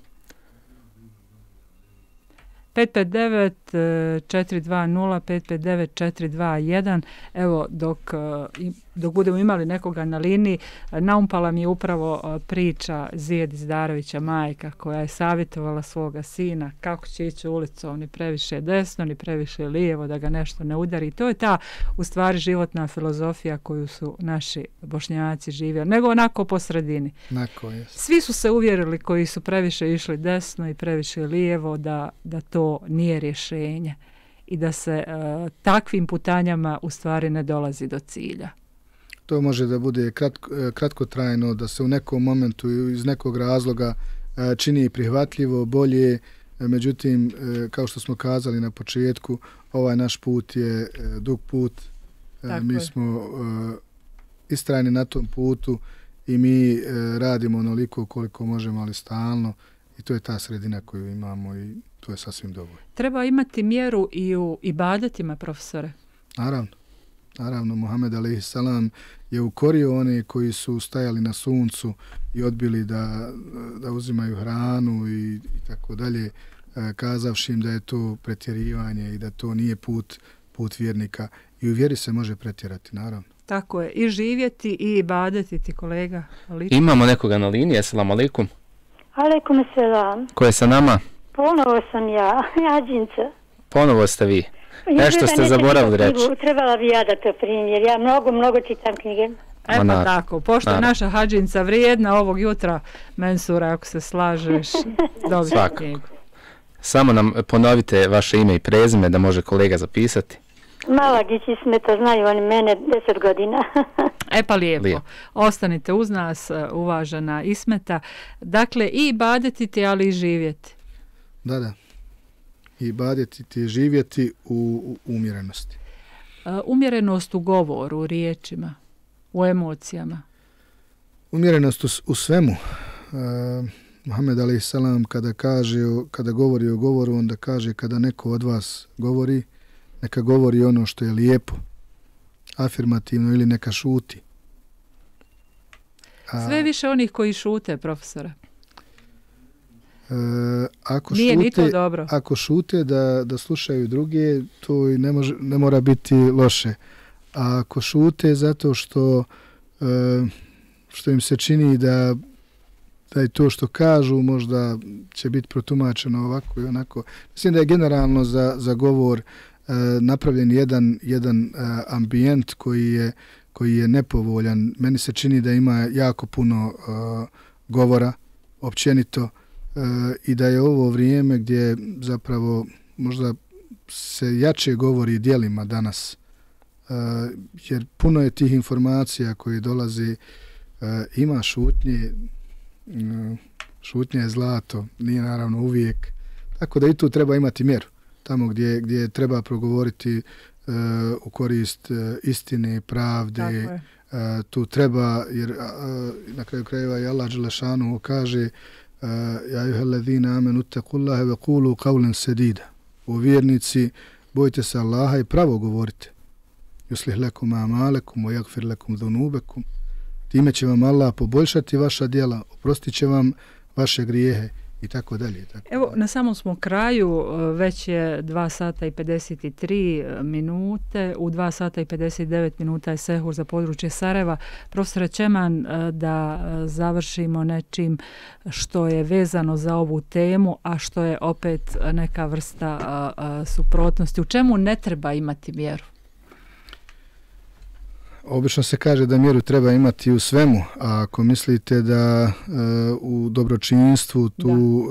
pet pet devet četiri dva nula pet pet devet četiri dva jedan. Evo, dok, dok budemo imali nekoga na liniji, naumpala mi je upravo priča Zijed Izdarovića, majka, koja je savjetovala svoga sina kako će ići ulicom, ni previše desno, ni previše lijevo, da ga nešto ne udari. To je ta, u stvari, životna filozofija koju su naši Bošnjaci živjeli, nego onako po sredini.
Nako je.
Svi su se uvjerili koji su previše išli desno i previše lijevo da, da to nije rješenje i da se uh, takvim putanjama u stvari ne dolazi do cilja.
To može da bude kratko, kratkotrajno, da se u nekom momentu iz nekog razloga uh, čini prihvatljivo, bolje, međutim, uh, kao što smo kazali na početku, ovaj naš put je uh, dug put. Uh, mi je. smo uh, istrajni na tom putu i mi uh, radimo onoliko koliko možemo, ali stalno, i to je ta sredina koju imamo i to je sasvim dovoljno.
Treba imati mjeru i u ibadetima, profesore?
Naravno. Naravno, Muhammed alejhi selam je ukorio one koji su stajali na suncu i odbili da, da uzimaju hranu i, i tako dalje, kazavši im da je to pretjerivanje i da to nije put, put vjernika. I u vjeri se može pretjerati, naravno.
Tako je. I živjeti i ibadetiti, kolega. Lično.
Imamo nekoga na liniji. Assalamu alaikum.
Alaikum selam.
Ko je sa nama?
Ponovo sam ja, Jađinca.
Ponovo ste vi. Nešto ste zaboravili reći.
Trebala bi ja da to primjer. Ja mnogo, mnogo čitam knjige.
E pa na, tako, pošto je naša Hadžinca vrijedna ovog jutra, Mensura, ako se slažeš, dobiti knjigu.
Samo nam ponovite vaše ime i prezime da može kolega zapisati.
Malagić i Smeta, znaju oni mene deset godina.
E pa lijepo. lijepo. Ostanite uz nas, uvažena Ismeta. Dakle, i ibadetiti, ali i živjeti.
Da, da. I ibadetiti, živjeti u, u umjerenosti.
Uh, umjerenost u govoru, u riječima, u emocijama.
Umjerenost u, u svemu. Uh, Muhammed alejhi selam kada kaže, kada govori o govoru, onda kaže kada neko od vas govori, neka govori ono što je lijepo, afirmativno, ili neka šuti.
A, Sve više onih koji šute, profesore.
E, ako
Nije
šute,
ni to dobro.
Ako šute da, da slušaju druge, to ne, može, ne mora biti loše. A ako šute zato što, e, što im se čini da, da je to što kažu možda će biti protumačeno ovako i onako. Mislim da je generalno za, za govor e, napravljen jedan, jedan e, ambijent koji je, koji je nepovoljan. Meni se čini da ima jako puno e, govora općenito, e, i da je ovo vrijeme gdje zapravo možda se jače govori djelima danas, e, jer puno je tih informacija koje dolaze, e, ima šutnje, e, šutnja je zlato, nije naravno uvijek, tako da i tu treba imati mjeru, tamo gdje, gdje treba progovoriti e, u korist e, istine, pravde, Uh, tu treba, jer uh, na kraju krajeva i Allah dželešanu kaže ja ayyuhallazina amanu taqullaha wa qulu qawlan sadida. O vjernici, bojte se Allaha i pravo govorite. Yuslih lakum a'malakum wa yaghfir lakum dhunubakum. Time će vam Allah poboljšati vaša djela, oprostit će vam vaše grijehe i tako dalje. Tako
Evo, dalje. Na samom smo kraju, već je dva sata i pedeset tri minute, u dva sata i pedeset devet minuta je sehur za područje Sarajeva. Profesore Čeman, da završimo nečim što je vezano za ovu temu, a što je opet neka vrsta a, a, suprotnosti. U čemu ne treba imati mjeru?
Obično se kaže da mjeru treba imati u svemu, a ako mislite da e, u dobročinstvu tu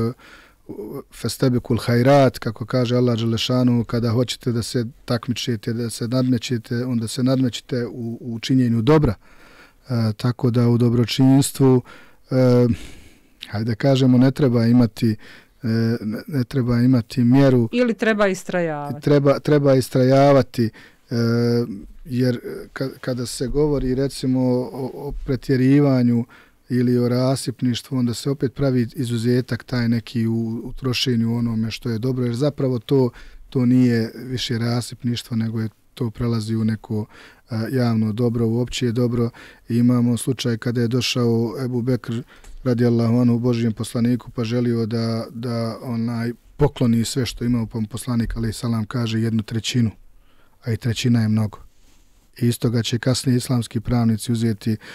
festabikul hajrat, kako kaže Allah dželešanu, kada hoćete da se takmičite, da se nadmećete, onda se nadmećete u, u činjenju dobra. E, tako da u dobročinstvu, e, hajde da kažemo, ne treba imati e, ne, ne treba imati mjeru.
Ili treba istrajavati.
Treba, treba istrajavati. E, jer kada se govori recimo o, o pretjerivanju ili o rasipništvu, onda se opet pravi izuzetak taj neki u, u trošenju onome što je dobro, jer zapravo to, to nije više rasipništvo, nego je to prelazi u neko a, javno dobro, uopće je dobro. I imamo slučaj kada je došao Ebu Bekr radijallahu anhu Božijem poslaniku pa želio da, da onaj pokloni sve što ima, pa poslanik alejhi selam kaže jednu trećinu, a i trećina je mnogo. I iz toga će kasnije islamski pravnici uzeti e,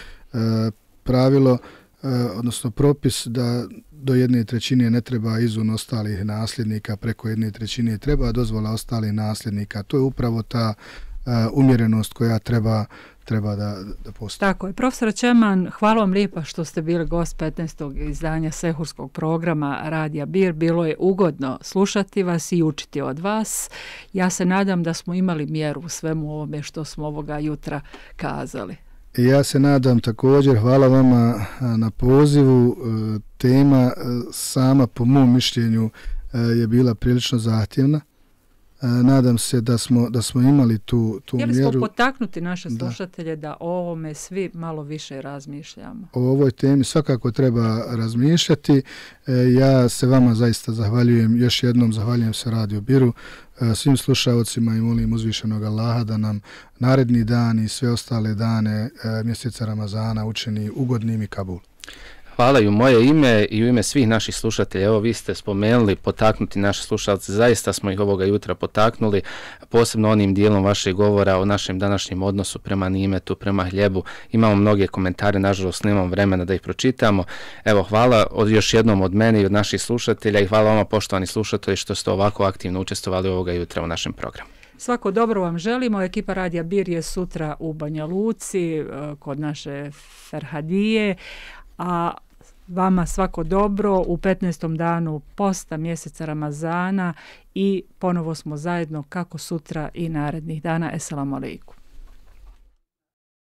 pravilo, e, odnosno propis da do jedne trećine ne treba izun ostalih nasljednika, preko jedne trećine treba dozvola ostalih nasljednika. To je upravo ta e, umjerenost koja treba treba da, da postoji.
Tako je. Profesor Čeman, hvala vam lijepa što ste bili gost petnaestog izdanja sehurskog programa Radija Bir. Bilo je ugodno slušati vas i učiti od vas. Ja se nadam da smo imali mjeru u svemu ovome što smo ovoga jutra kazali.
I ja se nadam također. Hvala vama na pozivu. Tema sama po mom mišljenju je bila prilično zahtjevna. Nadam se da smo, da smo imali tu, tu mjeru.
Htjeli smo potaknuti naše slušatelje da. da o ovome svi malo više razmišljamo.
O ovoj temi svakako treba razmišljati. Ja se vama zaista zahvaljujem. Još jednom zahvaljujem se Radio Biru, svim slušalcima i molim uzvišenog Allaha da nam naredni dan i sve ostale dane mjeseca Ramazana učini ugodnim i kabul.
Hvala i u moje ime i u ime svih naših slušatelja. Evo, vi ste spomenuli potaknuti naše slušalce. Zaista smo ih ovoga jutra potaknuli, posebno onim dijelom vašeg govora o našem današnjem odnosu prema nimetu, prema hljebu. Imamo mnoge komentare, nažalost nemam vremena da ih pročitamo. Evo, hvala od, još jednom od mene i od naših slušatelja i hvala vama, poštovani slušatelji, što ste ovako aktivno učestvovali ovoga jutra u našem programu.
Svako dobro vam želimo. Ekipa Radija Bir je sutra u Banja Luci kod naše Ferhadije, a vama svako dobro u petnaestom danu posta mjeseca Ramazana i ponovo smo zajedno kako sutra i narednih dana. Eselamu alejkum.